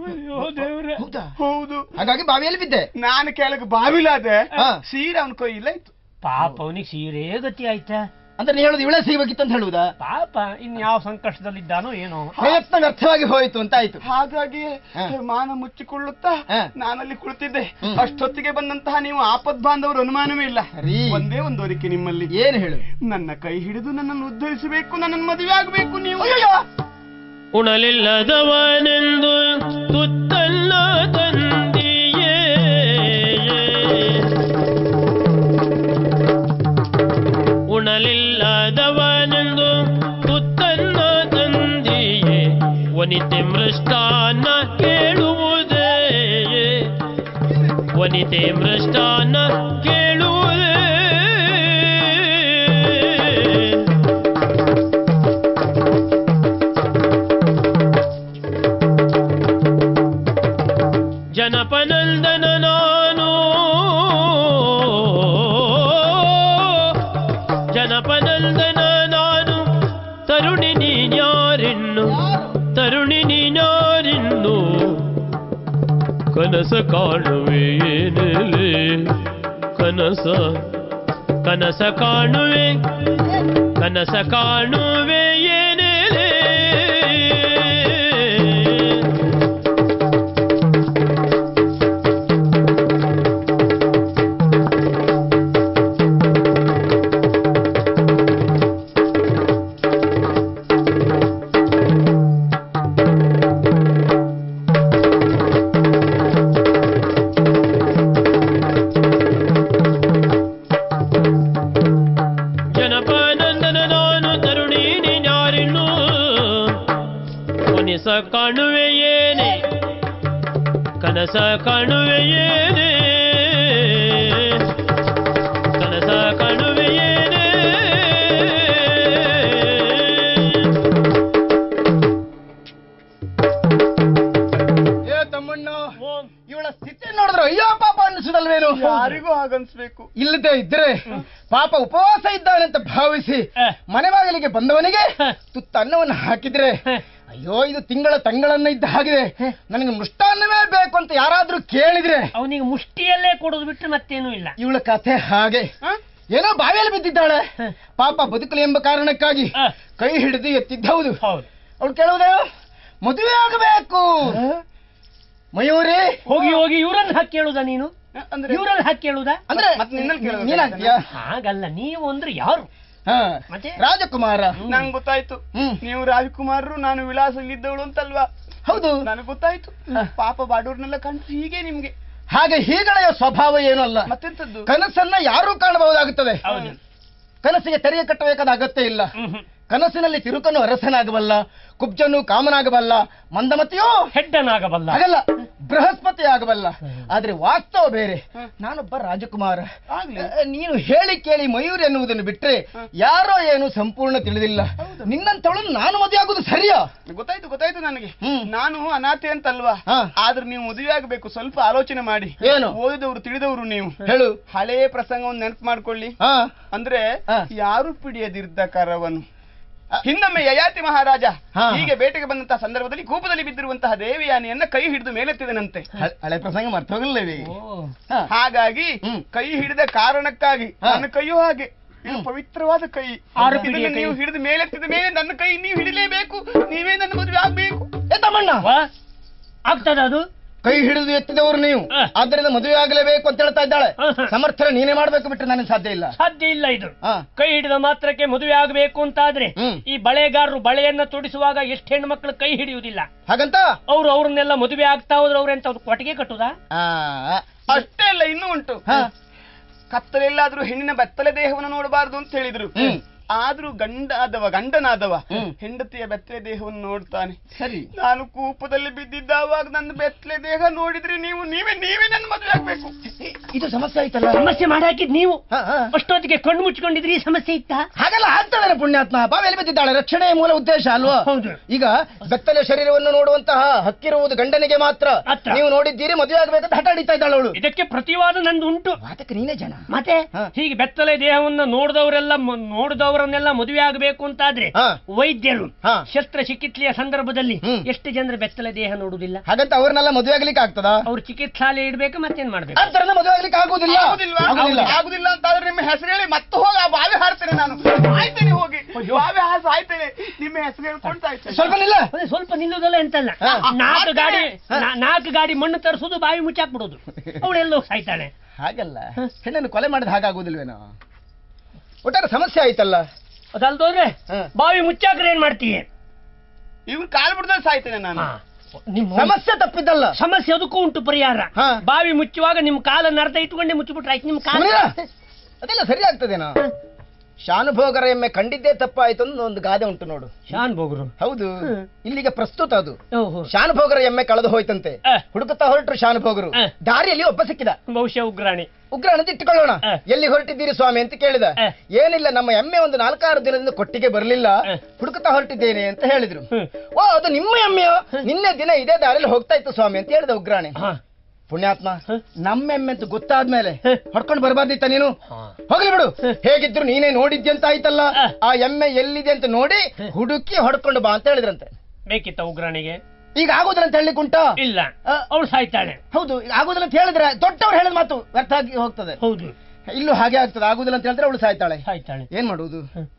ಹೌದು, ಹಾಗಾಗಿ ಬಾವಿಯಲ್ಲಿ ಬಿದ್ದೆ. ನಾನು ಕೆಳಗೆ ಬಾವಿಲಾದೆ, ಸೀರೆ ಅವನ ಕೈ ಇಲ್ಲ ಇತ್ತು. ಪಾಪ ಅವನಿಗೆ ಸೀರೆ ಗತಿ ಆಯ್ತಾ? ಅಂದ್ರೆ ನೀ ಹೇಳುದು ಇವಳೆ ಸಿಗಬೇಕಿತ್ತು ಅಂತ ಹೇಳುದಾ? ಪಾಪ ಇನ್ ಯಾವ ಸಂಕಷ್ಟದಲ್ಲಿದ್ದಾನೋ ಏನೋ, ಪ್ರಯತ್ನ ವ್ಯರ್ಥವಾಗಿ ಹೋಯ್ತು ಅಂತ ಆಯ್ತು. ಹಾಗಾಗಿ ಮಾನ ಮುಚ್ಚಿಕೊಳ್ಳುತ್ತಾ ನಾನಲ್ಲಿ ಕುಳಿತಿದ್ದೆ. ಅಷ್ಟೊತ್ತಿಗೆ ಬಂದಂತಹ ನೀವು ಆಪದ್ ಬಾಂಧವರು ಅನುಮಾನವೇ ಇಲ್ಲ. ಒಂದೇ ಒಂದು ಅರಿಕೆ ನಿಮ್ಮಲ್ಲಿ. ಏನು ಹೇಳು? ನನ್ನ ಕೈ ಹಿಡಿದು ನನ್ನನ್ನು ಉದ್ಧರಿಸಬೇಕು, ನನ್ನನ್ನು ಮದುವೆ ಆಗಬೇಕು. ನೀವು ಉಣಲಿಲ್ಲದವನೆಂದು ತುತ್ತಲ್ಲ ತಂದಿಯೇ, ಉಣಲಿಲ್ಲದವನೆಂದು ತುತ್ತನ್ನ ತಂದಿಯೇ, ವನಿತೆ ಮೃಷ್ಟಾನ್ನ ಕೇಳುವುದೇ, ವನಿತೆ ಮೃಷ್ಟಾನ್ನ ಕೇಳುವುದೇ. ಜನಪನಂದನ ನಾನು, ಜನಪನಂದನ ನಾನು, ತರುಣಿ ನೀನ್ಯಾರಿನ್ನು, ತರುಣಿ ನೀನ್ಯಾರಿನ್ನು, ಕನಸ ಕಾಣುವೆ ಏನೇಲೆ, ಕನಸ ಕನಸ ಕಾಣುವೆ, ಕನಸ ಕಾಣುವೆ ಏನೇಲೆ. ಕಾಣುವೆಯೇನೆ, ಕನಸ ಕಾಣುವೆಯೇನೆ, ಕನಸ ಕಾಣುವೆಯೇನೆ. ಏ ತಮ್ಮಣ್ಣ, ಇವಳ ಸ್ಥಿತಿ ನೋಡಿದ್ರೆ ಅಯ್ಯೋ ಪಾಪ ಅನಿಸುದಲ್ವೇನು? ಯಾರಿಗೂ ಹಾಗನ್ಸ್ಬೇಕು. ಇಲ್ಲದೆ ಇದ್ರೆ ಪಾಪ ಉಪವಾಸ ಇದ್ದಾನೆ ಅಂತ ಭಾವಿಸಿ ಮನೆ ಬಾಗಿಲಿಗೆ ಬಂದವನಿಗೆ ತುತ್ತನ್ನವನ್ನು ಹಾಕಿದ್ರೆ, ಅಯ್ಯೋ ಇದು ತಿಂಗಳ ತಂಗಳನ್ನ ಇದ್ದ ಹಾಗಿದೆ, ನನಗೆ ಮೃಷ್ಟಾನ್ನವೇ ಬೇಕು ಅಂತ ಯಾರಾದ್ರೂ ಕೇಳಿದ್ರೆ ಅವನಿಗೆ ಮುಷ್ಟಿಯಲ್ಲೇ ಕೊಡೋದು ಬಿಟ್ಟು ಮತ್ತೇನೂ ಇಲ್ಲ. ಇವಳ ಕಥೆ ಹಾಗೆ. ಏನೋ ಬಾವಿಯಲ್ಲಿ ಬಿದ್ದಿದ್ದಾಳೆ, ಪಾಪ ಬದುಕಲಿ ಎಂಬ ಕಾರಣಕ್ಕಾಗಿ ಕೈ ಹಿಡಿದು ಎತ್ತಿದ್ದ. ಹೌದು, ಅವಳು ಕೇಳುವುದೇ ಮದುವೆ ಆಗಬೇಕು. ಮಯೂರಿ, ಹೋಗಿ ಹೋಗಿ ಇವರನ್ನ ಹಾಕಿ ಕೇಳುದಾ ನೀನು? ಇವರಲ್ಲಿ ಹಾಕಿ ಕೇಳುದಾ? ಅಂದ್ರೆ ನೀನಾಗ್ತೀಯಾ? ಹಾಗಲ್ಲ, ನೀವು ಅಂದ್ರೆ ಯಾರು? ಮತ್ತೆ ರಾಜಕುಮಾರ. ನಂಗೆ ಗೊತ್ತಾಯ್ತು, ನೀವು ರಾಜಕುಮಾರರು, ನಾನು ವಿಳಾಸದಲ್ಲಿದ್ದವಳು ಅಂತಲ್ವಾ? ಹೌದು, ನನಗೆ ಗೊತ್ತಾಯ್ತು. ಪಾಪ ಬಾಡೂರ್ನೆಲ್ಲ ಕಂಡು ಹೀಗೆ ನಿಮ್ಗೆ ಹಾಗೆ ಹೀಗಳೆಯ ಸ್ವಭಾವ ಏನೂ ಅಲ್ಲ. ಮತ್ತೆಂತದ್ದು? ಕನಸನ್ನ ಯಾರೂ ಕಾಣಬಹುದಾಗುತ್ತದೆ. ಕನಸಿಗೆ ತೆರೆಯ ಕಟ್ಟಬೇಕಾದ ಅಗತ್ಯ ಇಲ್ಲ. ಕನಸಿನಲ್ಲಿ ತಿರುಕನು ಅರಸನಾಗಬಲ್ಲ, ಕುಬ್ಜನು ಕಾಮನಾಗಬಲ್ಲ, ಮಂದಮತಿಯೋ ಹೆಡ್ಡನಾಗಬಲ್ಲ, ಹಾಗಲ್ಲ ಬೃಹಸ್ಪತಿ ಆಗಬಲ್ಲ. ಆದ್ರೆ ವಾಸ್ತವ ಬೇರೆ. ನಾನೊಬ್ಬ ರಾಜಕುಮಾರ. ನೀನು ಹೇಳಿ ಕೇಳಿ ಮಯೂರಿ ಎನ್ನುವುದನ್ನು ಬಿಟ್ರೆ ಯಾರೋ ಏನು ಸಂಪೂರ್ಣ ತಿಳಿದಿಲ್ಲ. ನಿನ್ನಂತವಳನ್ನು ನಾನು ಮದುವೆ ಆಗುದು ಸರಿಯಾ? ಗೊತ್ತಾಯ್ತು ಗೊತ್ತಾಯ್ತು ನನಗೆ. ನಾನು ಅನಾಥೆ ಅಂತಲ್ವಾ, ಆದ್ರೆ ನೀವು ಮದುವೆ ಆಗಬೇಕು. ಸ್ವಲ್ಪ ಆಲೋಚನೆ ಮಾಡಿ. ಏನು? ಓದಿದವರು ತಿಳಿದವರು ನೀವು. ಹೇಳು. ಹಳೆಯ ಪ್ರಸಂಗವನ್ನು ನೆನಪು ಮಾಡ್ಕೊಳ್ಳಿ. ಅಂದ್ರೆ ಯಾರು ಪಿಡಿಯದಿದ್ದ ಕರವನು. ಹಿಂದೊಮ್ಮೆ ಯಯಾತಿ ಮಹಾರಾಜ ಹೀಗೆ ಬೇಟೆಗೆ ಬಂದಂತಹ ಸಂದರ್ಭದಲ್ಲಿ ಕೂಪದಲ್ಲಿ ಬಿದ್ದಿರುವಂತಹ ದೇವಿಯಾನಿಯನ್ನ ಕೈ ಹಿಡಿದು ಮೇಲೆತ್ತಿದನಂತೆ. ಹಳೆ ಪ್ರಸಂಗ ಮರ್ತೋಗಲ್ಲವೇ? ಹಾಗಾಗಿ ಕೈ ಹಿಡಿದ ಕಾರಣಕ್ಕಾಗಿ ನನ್ನ ಕೈಯೂ ಹಾಗೆ ಇದು ಪವಿತ್ರವಾದ ಕೈ. ನೀವು ಹಿಡಿದು ಮೇಲೆತ್ತಿದ ಮೇಲೆ ನನ್ನ ಕೈ ನೀವು ಹಿಡಿಲೇಬೇಕು. ನೀವೇ ನನ್ನ ಮದುವೆ ಆಗ್ಬೇಕು. ತಮ್ಮಣ್ಣ ಆಗ್ತದ ಅದು? ಕೈ ಹಿಡಿದು ಎತ್ತಿದವರು ನೀವು, ಆದ್ದರಿಂದ ಮದುವೆ ಆಗಲೇಬೇಕು ಅಂತ ಹೇಳ್ತಾ ಇದ್ದಾಳೆ. ಸಮರ್ಥನೆ ನೀನೇ ಮಾಡ್ಬೇಕು, ಬಿಟ್ಟರೆ ನನಗೆ ಸಾಧ್ಯ ಇಲ್ಲ. ಸಾಧ್ಯ ಇಲ್ಲ ಇದು. ಕೈ ಹಿಡಿದ ಮಾತ್ರಕ್ಕೆ ಮದುವೆ ಆಗಬೇಕು ಅಂತಾದ್ರೆ ಈ ಬಳೆಗಾರರು ಬಳೆಯನ್ನ ತೊಡಿಸುವಾಗ ಎಷ್ಟು ಹೆಣ್ಣು ಮಕ್ಕಳು ಕೈ ಹಿಡಿಯುವುದಿಲ್ಲ. ಹಾಗಂತ ಅವ್ರು ಅವ್ರನ್ನೆಲ್ಲ ಮದುವೆ ಆಗ್ತಾ ಹೋದ್ರೆ ಅವ್ರೆಂತ ಅವ್ರು ಕೊಟ್ಟಿಗೆ ಕಟ್ಟುದಾ? ಅಷ್ಟೇ ಅಲ್ಲ, ಇನ್ನೂ ಉಂಟು. ಕತ್ತಲೆಲ್ಲಾದ್ರೂ ಹೆಣ್ಣಿನ ಬೆತ್ತಲೆ ದೇಹವನ್ನು ನೋಡಬಾರದು ಅಂತ ಹೇಳಿದ್ರು. ಆದ್ರೂ ಗಂಡಾದವ ಗಂಡನಾದವ ಹೆಂಡತಿಯ ಬೆತ್ತಲೆ ದೇಹವನ್ನು ನೋಡ್ತಾನೆ. ಸರಿ, ನಾನು ಕೂಪದಲ್ಲಿ ಬಿದ್ದಿದ್ದಾವಾಗ ನನ್ನ ಬೆತ್ತಲೆ ದೇಹ ನೋಡಿದ್ರೆ ನೀವು ನೀವೇ ನೀವೇ ನನ್ನ ಮದುವೆ ಆಗ್ಬೇಕು. ಇದು ಸಮಸ್ಯೆ ಆಯ್ತಲ್ಲ. ಸಮಸ್ಯೆ ಮಾಡಾಕಿದ್ ನೀವು. ಅಷ್ಟೊತ್ತಿಗೆ ಕಣ್ಣು ಮುಚ್ಕೊಂಡಿದ್ರಿ, ಸಮಸ್ಯೆ ಇತ್ತ? ಹಾಗೆಲ್ಲ ಆಗ್ತದೆ ಪುಣ್ಯಾತ್ಮ. ಬಾವಿಯಲ್ಲಿ ಬಿದ್ದಿದ್ದಾಳೆ, ರಕ್ಷಣೆಯ ಮೂಲ ಉದ್ದೇಶ ಅಲ್ವಾ? ಈಗ ಬೆತ್ತಲೆ ಶರೀರವನ್ನು ನೋಡುವಂತಹ ಹಕ್ಕಿರುವುದು ಗಂಡನಿಗೆ ಮಾತ್ರ. ನೀವು ನೋಡಿದ್ದೀರಿ, ಮದುವೆ ಆಗಬೇಕಂತ ಹಠ ಹಿಡಿತಾ ಇದ್ದಾಳೆ ಅವಳು. ಇದಕ್ಕೆ ಪ್ರತಿವಾದ ನಂದು ಉಂಟು. ಅದಕ್ಕೆ ನೀನೇ ಜನ. ಮತ್ತೆ ಹೀಗೆ ಬೆತ್ತಲೆ ದೇಹವನ್ನು ನೋಡಿದವರೆಲ್ಲ ನೋಡಿದವ ಅವರನ್ನೆಲ್ಲ ಮದುವೆ ಆಗಬೇಕು ಅಂತಾದ್ರೆ ವೈದ್ಯರು ಶಸ್ತ್ರಚಿಕಿತ್ಸೆಯ ಸಂದರ್ಭದಲ್ಲಿ ಎಷ್ಟು ಜನರು ಬೆತ್ತಲೆ ದೇಹ ನೋಡುವುದಿಲ್ಲ. ಹಾಗಂತ ಅವ್ರನ್ನೆಲ್ಲ ಮದುವೆ ಆಗ್ಲಿಕ್ಕೆ ಆಗ್ತದ? ಅವ್ರು ಚಿಕಿತ್ಸಾಲಯ ಇಡ್ಬೇಕು, ಮತ್ತೇನ್ ಮಾಡ್ಬೇಕು? ಅದರಿಂದ ಮದುವೆ ಆಗ್ಲಿಕ್ಕೆ ಆಗುದಿಲ್ಲ. ಆಗುದಿಲ್ಲ ಅಂತಾದ್ರೆ ನಿಮ್ಮ ಹೆಸರು ಹೇಳಿ ಮತ್ತೆ ಹೋಗಿ ಆ ಬಾವಿ ಹಾಡ್ತೇನೆ ನಾನು. ಆಯ್ತೇನೆ, ಹೋಗಿ ಬಾವಿ ಹಾಸ ಆಯ್ತೇನೆ. ನಿಮ್ಮ ಹೆಸರು ಹೇಳ್ಕೊಳ್ತಾ ಇರ್ತೇನೆ. ಸ್ವಲ್ಪ ನಿಲ್ಲ. ಸ್ವಲ್ಪ ನಿಲ್ಲುದಲ್ಲ ಎಂತಲ್ಲ. ನಾಲ್ಕು ಗಾಡಿ ನಾಲ್ಕು ಗಾಡಿ ಮಣ್ಣು ತರಿಸುದು, ಬಾವಿ ಮುಚ್ಚಾಕ್ಬಿಡುದು. ಅವಳೆಲ್ಲೋ ಸಾಯ್ತಾಳೆ. ಹಾಗಲ್ಲ, ಹೆಣ್ಣನ್ನು ಕೊಲೆ ಮಾಡಿದ ಹಾಗಾಗುದಿಲ್ವೇನೋ? ಒಟ್ಟಾರೆ ಸಮಸ್ಯೆ ಆಯ್ತಲ್ಲ. ಅದಲ್ದೋದ್ರೆ ಬಾವಿ ಮುಚ್ಚಾಕ್ರೆ ಏನ್ ಮಾಡ್ತೀಯ? ಇವ್ರು ಕಾಲು ಬಿಡ್ದಲ್ಲಿ ಸಾಯ್ತೇನೆ ನಾನು. ಸಮಸ್ಯೆ ತಪ್ಪಿದ್ದಲ್ಲ, ಸಮಸ್ಯೆ ಅದಕ್ಕೂ ಉಂಟು ಪರಿಹಾರ. ಬಾವಿ ಮುಚ್ಚುವಾಗ ನಿಮ್ ಕಾಲನ್ನ ಅರ್ಧ ಇಟ್ಕೊಂಡೆ ಮುಚ್ಚಿಬಿಟ್ರೆ ಆಯ್ತು. ನಿಮ್ ಕಾಲ ಅದೆಲ್ಲ ಸರಿ ಆಗ್ತದೇನಾ? ಶಾನುಭೋಗರ ಎಮ್ಮೆ ಕಂಡಿದ್ದೇ ತಪ್ಪಾಯ್ತು ಅಂತ ಒಂದು ಗಾದೆ ಉಂಟು ನೋಡು. ಶಾನುಭೋಗರು? ಹೌದು, ಇಲ್ಲಿಗೆ ಪ್ರಸ್ತುತ ಅದು. ಶಾನುಭೋಗರ ಎಮ್ಮೆ ಕಳೆದು ಹೋಯ್ತಂತೆ. ಹುಡುಕುತ್ತಾ ಹೊರಟರು ಶಾನುಭೋಗರು. ದಾರಿಯಲ್ಲಿ ಒಬ್ಬ ಸಿಕ್ಕಿದ, ಬಹುಶಃ ಉಗ್ರಾಣಿ. ಉಗ್ರಾಣಿ ಇಟ್ಟುಕೊಳ್ಳೋಣ. ಎಲ್ಲಿ ಹೊರಟಿದ್ದೀರಿ ಸ್ವಾಮಿ ಅಂತ ಕೇಳಿದ. ಏನಿಲ್ಲ, ನಮ್ಮ ಎಮ್ಮೆ ಒಂದು ನಾಲ್ಕಾರು ದಿನದಿಂದ ಕೊಟ್ಟಿಗೆ ಬರಲಿಲ್ಲ, ಹುಡುಕುತ್ತಾ ಹೊರಟಿದ್ದೇನೆ ಅಂತ ಹೇಳಿದ್ರು. ಓ, ಅದು ನಿಮ್ಮ ಎಮ್ಮೆಯೋ? ನಿನ್ನೆ ದಿನ ಇದೇ ದಾರಿಯಲ್ಲಿ ಹೋಗ್ತಾ ಇತ್ತು ಸ್ವಾಮಿ ಅಂತ ಹೇಳಿದ ಉಗ್ರಾಣಿ. ಪುಣ್ಯಾತ್ಮ, ನಮ್ಮೆಮ್ಮೆ ಅಂತ ಗೊತ್ತಾದ್ಮೇಲೆ ಹೊಡ್ಕೊಂಡು ಬರಬಾರ್ದಿತ್ತ ನೀನು? ಹೋಗ್ಲಿ ಬಿಡು, ಹೇಗಿದ್ರು ನೀನೇ ನೋಡಿದ್ಯಂತ ಆಯ್ತಲ್ಲ. ಆ ಎಮ್ಮೆ ಎಲ್ಲಿದೆ ಅಂತ ನೋಡಿ ಹುಡುಕಿ ಹೊಡ್ಕೊಂಡು ಬಾ ಅಂತ ಹೇಳಿದ್ರಂತೆ. ಬೇಕಿತ್ತ ಉಗ್ರಾಣಿಗೆ? ಈಗ ಆಗೋದ್ರಂತ ಹೇಳಲಿಕ್ಕೆ ಉಂಟಾ? ಇಲ್ಲ, ಅವಳು ಸಾಯ್ತಾಳೆ. ಹೌದು, ಈಗ ಆಗೋದಿಲ್ಲ ಅಂತ ಹೇಳಿದ್ರೆ ದೊಡ್ಡವ್ರು ಹೇಳಿದ ಮಾತು ವ್ಯರ್ಥ ಆಗಿ ಹೋಗ್ತದೆ. ಹೌದು, ಇಲ್ಲೂ ಹಾಗೆ ಆಗ್ತದೆ. ಆಗುದಿಲ್ಲ ಅಂತ ಹೇಳಿದ್ರೆ ಅವಳು ಸಾಯ್ತಾಳೆ. ಸಾಯ್ತಾಳೆ. ಏನ್ ಮಾಡುವುದು?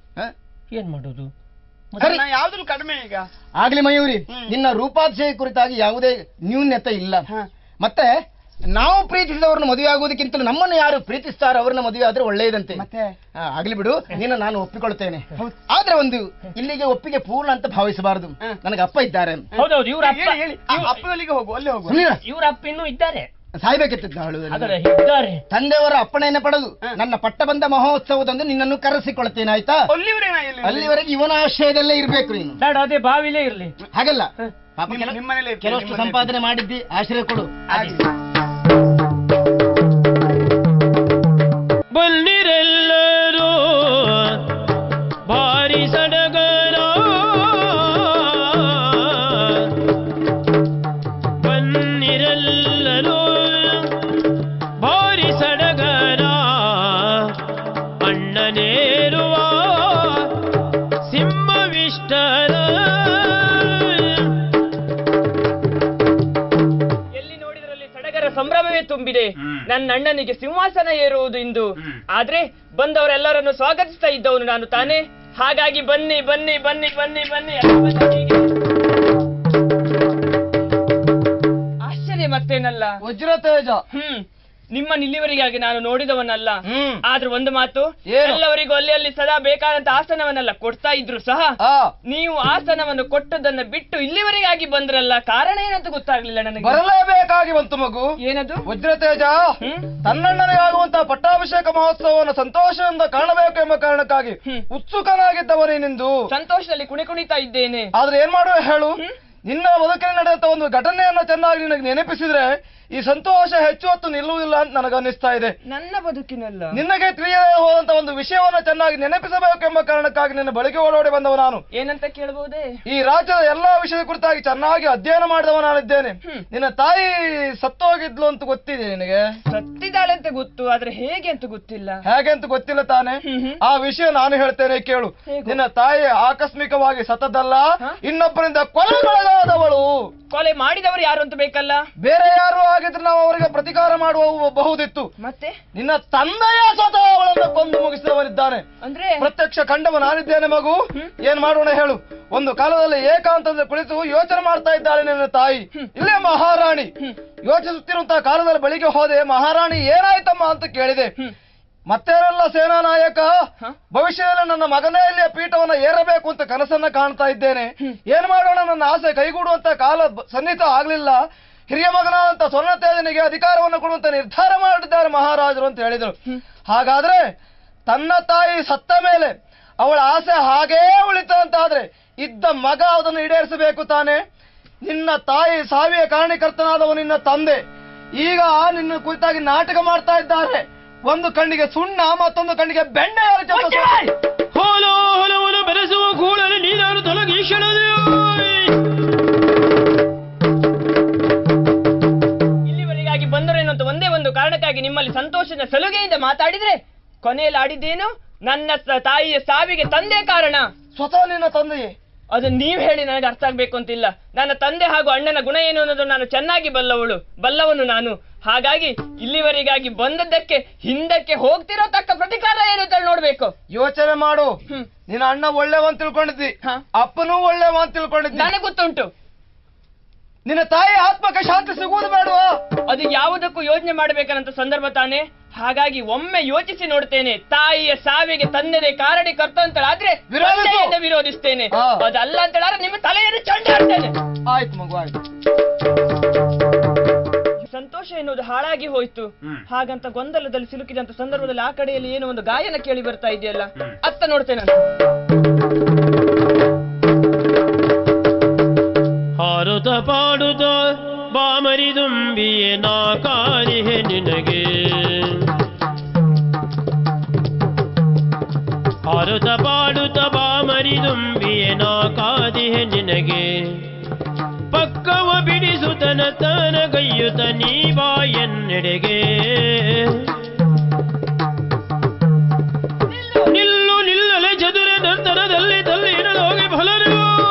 ಏನ್ ಮಾಡುದು? ಯಾವ್ದು ಕಡಿಮೆ ಈಗ? ಆಗ್ಲಿ ಮಯೂರಿ, ನಿನ್ನ ರೂಪಾತಿಶಯ ಕುರಿತಾಗಿ ಯಾವುದೇ ನ್ಯೂನ್ಯತೆ ಇಲ್ಲ. ಮತ್ತೆ ನಾವು ಪ್ರೀತಿಸಿದವ್ರನ್ನ ಮದುವೆ ಆಗುವುದಕ್ಕಿಂತಲೂ ನಮ್ಮನ್ನು ಯಾರು ಪ್ರೀತಿಸ್ತಾರೋ ಅವ್ರನ್ನ ಮದುವೆ ಆದ್ರೆ ಒಳ್ಳೆಯದಂತೆ. ಮತ್ತೆ ಆಗ್ಲಿ ಬಿಡು, ನಿನ್ನ ನಾನು ಒಪ್ಪಿಕೊಳ್ತೇನೆ. ಆದ್ರೆ ಒಂದು ಇಲ್ಲಿಗೆ ಒಪ್ಪಿಗೆ ಪೂರ್ಣ ಅಂತ ಭಾವಿಸಬಾರದು. ನನಗೆ ಅಪ್ಪ ಇದ್ದಾರೆ. ಹೌದೌದು, ಇವ್ರ ಅಪ್ಪನಲ್ಲಿಗೆ ಹೋಗು, ಅಲ್ಲೇ ಹೋಗು. ಇವ್ರ ಅಪ್ಪ ಇನ್ನೂ ಇದ್ದಾರೆ. ಸಾಯ್ಬೇಕಿತ್ತು. ತಂದೆಯವರ ಅಪ್ಪಣೆಯನ್ನು ಪಡೆದು ನನ್ನ ಪಟ್ಟಬಂಧ ಮಹೋತ್ಸವದಂದು ನಿನ್ನನ್ನು ಕರೆಸಿಕೊಳ್ತೇನೆ, ಆಯ್ತಾ? ಅಲ್ಲಿವರೆಗೆ ಇವನ ಆಶ್ರಯದಲ್ಲೇ ಇರ್ಬೇಕು ನೀನು. ಅದೇ ಬಾವಿಲೇ ಇರ್ಲಿ. ಹಾಗಲ್ಲ, ಕೆಲವಷ್ಟು ಸಂಪಾದನೆ ಮಾಡಿದ್ದಿ, ಆಶ್ರಯ ಕೊಡು. ಬಲ್ಲಿರೆಲ್ಲರೂ ಭಾರಿ ಸಡಗರ, ಬನ್ನಿರೆಲ್ಲರೂ ಭಾರಿ ಸಡಗರ, ಅಣ್ಣನೇರುವ ಸಿಂಹವಿಷ್ಟರ. ಸಂಭ್ರಮವೇ ತುಂಬಿದೆ. ನನ್ನ ಅಣ್ಣನಿಗೆ ಸಿಂಹಾಸನ ಏರುವುದು ಇಂದು. ಆದ್ರೆ ಬಂದವರೆಲ್ಲರನ್ನು ಸ್ವಾಗತಿಸ್ತಾ ಇದ್ದವನು ನಾನು ತಾನೇ. ಹಾಗಾಗಿ ಬನ್ನಿ ಬನ್ನಿ ಬನ್ನಿ ಬನ್ನಿ ಬನ್ನಿ. ಆಶ್ಚರ್ಯ ಮತ್ತೇನಲ್ಲ, ವಜ್ರ ತೇಜ. ಹ್ಮ್ ನಿಮ್ಮ ಇಲ್ಲಿವರೆಗಾಗಿ ನಾನು ನೋಡಿದವನಲ್ಲ. ಆದ್ರೆ ಒಂದು ಮಾತು, ಎಲ್ಲವರಿಗೂ ಅಲ್ಲಿ ಅಲ್ಲಿ ಸದಾ ಬೇಕಾದಂತ ಆಸನವನ್ನೆಲ್ಲ ಕೊಡ್ತಾ ಇದ್ರು ಸಹ ನೀವು ಆಸನವನ್ನು ಕೊಟ್ಟದನ್ನ ಬಿಟ್ಟು ಇಲ್ಲಿವರೆಗಾಗಿ ಬಂದ್ರಲ್ಲ, ಕಾರಣ ಏನಂತ ಗೊತ್ತಾಗ್ಲಿಲ್ಲ ನನಗೆ. ಬರಲೇಬೇಕಾಗಿ ಬಂತು ಮಗು. ಏನದು? ವಜ್ರತೇಜ ತನ್ನಣ್ಣನೇ ಆಗುವಂತಹ ಪಟ್ಟಾಭಿಷೇಕ ಮಹೋತ್ಸವವನ್ನು ಸಂತೋಷದಿಂದ ಕಾಣಬೇಕು ಎಂಬ ಕಾರಣಕ್ಕಾಗಿ ಉತ್ಸುಕನಾಗಿದ್ದವನೇನೆಂದು ಸಂತೋಷದಲ್ಲಿ ಕುಣಿ ಕುಣಿತಾ ಇದ್ದೇನೆ. ಆದ್ರೆ ಏನ್ ಮಾಡುವ ಹೇಳು, ನಿನ್ನ ಬದುಕಿನಲ್ಲಿ ನಡೆದಂತ ಒಂದು ಘಟನೆಯನ್ನ ಚೆನ್ನಾಗಿ ನಿನಗೆ ನೆನಪಿಸಿದ್ರೆ ಈ ಸಂತೋಷ ಹೆಚ್ಚು ಹೊತ್ತು ನಿಲ್ಲುವುದಿಲ್ಲ ಅಂತ ನನಗನ್ನಿಸ್ತಾ ಇದೆ. ನನ್ನ ಬದುಕಿನಲ್ಲ, ನಿನಗೆ ತಿಳಿಯದೇ ಹೋದಂತ ಒಂದು ವಿಷಯವನ್ನು ಚೆನ್ನಾಗಿ ನೆನಪಿಸಬೇಕೆಂಬ ಕಾರಣಕ್ಕಾಗಿ ನಿನ್ನ ಬಳಿಗೆ ಓಡೋಡಿ ಬಂದವ ನಾನು. ಏನಂತ ಕೇಳಬಹುದೇ? ಈ ರಾಜ್ಯದ ಎಲ್ಲಾ ವಿಷಯದ ಕುರಿತಾಗಿ ಚೆನ್ನಾಗಿ ಅಧ್ಯಯನ ಮಾಡಿದವ ನಾನಿದ್ದೇನೆ. ನಿನ್ನ ತಾಯಿ ಸತ್ತೋಗಿದ್ಲು ಅಂತ ಗೊತ್ತಿದೆ ನಿನಗೆ? ಸತ್ತಿದ್ದಾಳೆ ಅಂತ ಗೊತ್ತು, ಆದ್ರೆ ಹೇಗೆ ಅಂತ ಗೊತ್ತಿಲ್ಲ. ಹೇಗೆ ಅಂತ ಗೊತ್ತಿಲ್ಲ ತಾನೆ? ಆ ವಿಷಯ ನಾನು ಹೇಳ್ತೇನೆ ಕೇಳು. ನಿನ್ನ ತಾಯಿ ಆಕಸ್ಮಿಕವಾಗಿ ಸತ್ತದಲ್ಲ, ಇನ್ನೊಬ್ಬರಿಂದ ಕೊಲೆಗೊಳಗಾದವಳು. ಕೊಲೆ ಮಾಡಿದವರು ಯಾರು ಅಂತ ಬೇಕಲ್ಲ? ಬೇರೆ ಯಾರು ಆಗಿದ್ರೆ ನಾವು ಅವರಿಗೆ ಪ್ರತಿಕಾರ ಮಾಡುವ ಬಹುದಿತ್ತು. ಮತ್ತೆ ನಿನ್ನ ತಂದೆಯ ಸ್ವತಃ ಅವಳನ್ನು ಕೊಂದು ಮುಗಿಸಿದವರಿದ್ದಾನೆ. ಅಂದ್ರೆ ಪ್ರತ್ಯಕ್ಷ ಕಂಡವ ನಾನಿದ್ದೇನೆ ಮಗು. ಏನ್ ಮಾಡೋಣ ಹೇಳು? ಒಂದು ಕಾಲದಲ್ಲಿ ಏಕಾಂತದಲ್ಲಿ ಕುಳಿತು ಯೋಚನೆ ಮಾಡ್ತಾ ಇದ್ದಾಳೆ ನಿನ್ನ ತಾಯಿ. ಇಲ್ಲೇ ಮಹಾರಾಣಿ ಯೋಚಿಸುತ್ತಿರುವಂತಹ ಕಾಲದಲ್ಲಿ ಬಳಿಗೆ ಹೋದೆ. ಮಹಾರಾಣಿ ಏನಾಯ್ತಮ್ಮ ಅಂತ ಕೇಳಿದೆ. ಮತ್ತೇನೆಲ್ಲ ಸೇನಾ ನಾಯಕ, ಭವಿಷ್ಯದಲ್ಲಿ ನನ್ನ ಮಗನೇ ಇಲ್ಲಿಯ ಪೀಠವನ್ನ ಏರಬೇಕು ಅಂತ ಕನಸನ್ನ ಕಾಣ್ತಾ ಇದ್ದೇನೆ. ಏನ್ ಮಾಡೋಣ, ನನ್ನ ಆಸೆ ಕೈಗೂಡುವಂತ ಕಾಲ ಸನ್ನಿಹಿತ ಆಗ್ಲಿಲ್ಲ. ಹಿರಿಯ ಮಗನಾದಂತ ಸ್ವರ್ಣತೇಜನಿಗೆ ಅಧಿಕಾರವನ್ನು ಕೊಡುವಂತ ನಿರ್ಧಾರ ಮಾಡಿದ್ದಾರೆ ಮಹಾರಾಜರು ಅಂತ ಹೇಳಿದರು. ಹಾಗಾದ್ರೆ ತನ್ನ ತಾಯಿ ಸತ್ತ ಮೇಲೆ ಅವಳ ಆಸೆ ಹಾಗೇ ಉಳಿತ ಅಂತಾದ್ರೆ ಇದ್ದ ಮಗ ಅದನ್ನು ಈಡೇರಿಸಬೇಕು ತಾನೆ. ನಿನ್ನ ತಾಯಿ ಸಾವಿಯ ಕಾರಣಕರ್ತನಾದವ ನಿನ್ನ ತಂದೆ ಈಗ ನಿನ್ನ ಕುರಿತಾಗಿ ನಾಟಕ ಮಾಡ್ತಾ ಇದ್ದಾರೆ. ಒಂದು ಕಣ್ಣಿಗೆ ಸುಣ್ಣ, ಮತ್ತೊಂದು ಕಣ್ಣಿಗೆ ಬೆಣ್ಣೆ ಹೋಲೋ ಹೊಲವನ್ನು ಬೆರೆಸುವ ಗೂಳಲ್ಲಿ ನೀನಾರು ತೊಲಗಿ ಇಲ್ಲಿವರೆಗಾಗಿ ಬಂದರೇನು ಅಂತ ಒಂದೇ ಒಂದು ಕಾರಣಕ್ಕಾಗಿ ನಿಮ್ಮಲ್ಲಿ ಸಂತೋಷದ ಸಲುಗೆಯಿಂದ ಮಾತಾಡಿದ್ರೆ ಕೊನೆಯಲ್ಲಿ ಆಡಿದ್ದೇನು? ನನ್ನ ತಾಯಿಯ ಸಾವಿಗೆ ತಂದೆ ಕಾರಣ. ಸ್ವತಃ ನಿನ್ನ ತಂದೆಯೇ? ಅದನ್ನ ನೀವ್ ಹೇಳಿ ನನಗೆ ಅರ್ಥ ಆಗ್ಬೇಕು ಅಂತಿಲ್ಲ. ನನ್ನ ತಂದೆ ಹಾಗೂ ಅಣ್ಣನ ಗುಣ ಏನು ಅನ್ನೋದು ನಾನು ಚೆನ್ನಾಗಿ ಬಲ್ಲವಳು ಬಲ್ಲವನು ನಾನು. ಹಾಗಾಗಿ ಇಲ್ಲಿವರೆಗಾಗಿ ಬಂದದ್ದಕ್ಕೆ ಹಿಂದಕ್ಕೆ ಹೋಗ್ತಿರೋ ತಕ್ಕ ಪ್ರತಿಕಾರ ಏನು ಅಂತ ನೋಡ್ಬೇಕು. ಯೋಚನೆ ಮಾಡು. ನಿನ್ನ ಅಣ್ಣ ಒಳ್ಳೆವಂತ ತಿಳ್ಕೊಂಡಿದ್ದಿ, ಅಪ್ಪನೂ ಒಳ್ಳೆವಂತ ತಿಳ್ಕೊಂಡಿದ್ದಿ. ನನಗೆ ಗೊತ್ತುಂಟು. ನಿನ್ನ ತಾಯಿ ಆತ್ಮಕ್ಕೆ ಶಾಂತಿ ಸಿಗುವುದು ಬೇಡವಾ? ಅದು ಯಾವುದಕ್ಕೂ ಯೋಚನೆ ಮಾಡಬೇಕನ್ನಂತ ಸಂದರ್ಭ ತಾನೆ. ಹಾಗಾಗಿ ಒಮ್ಮೆ ಯೋಚಿಸಿ ನೋಡ್ತೇನೆ. ತಾಯಿಯ ಸಾವಿಗೆ ತಂದೆದೇ ಕಾರಣಕರ್ತ ಅಂತ ಆದ್ರೆ ವಿರೋಧಿಸ್ತೇನೆ. ಅದಲ್ಲ ಅಂತ ಹೇಳಿದ್ರೆ ನಿಮ್ಮ ತಲೆಯನ್ನು ಚಂಡಾಡ್ತೇನೆ. ಆಯ್ತು ಮಗು, ಆಯ್ತು. ಸಂತೋಷ ಎನ್ನುವುದು ಹಾಳಾಗಿ ಹೋಯ್ತು. ಹಾಗಂತ ಗೊಂದಲದಲ್ಲಿ ಸಿಲುಕಿದಂತ ಸಂದರ್ಭದಲ್ಲಿ ಆ ಕಡೆಯಲ್ಲಿ ಏನೋ ಒಂದು ಗಾಯನ ಕೇಳಿ ಬರ್ತಾ ಇದೆಯಲ್ಲ, ಅತ್ತ ನೋಡ್ತೇನೆ. ಹಾರುತ ಪಾಡುತ್ತ ಬಾಮರಿದುಂಬಿಯೇ ನಾ ಕಾರಿಹೆ ನಿನಗೆ. ಹಾರುತ ಪಾಡುತ್ತ ಬಾಮರಿದುಂಬಿಯೇ ನಾ ಕಾದಿಹೆ ನಿನಗೆ. ಪಕ್ಕವ ಬಿಡಿಸುತ್ತನ ತನ ಗೈಯುತ ನೀ ಬಾಯನ್ನೆಡೆಗೆ. ನಿಲ್ಲು ನಿಲ್ಲಲೆ ಚದುರ ನಂತರದಲ್ಲಿ ತಲ್ಲಿ ಇರಲೋಗಿ ಫಲರು.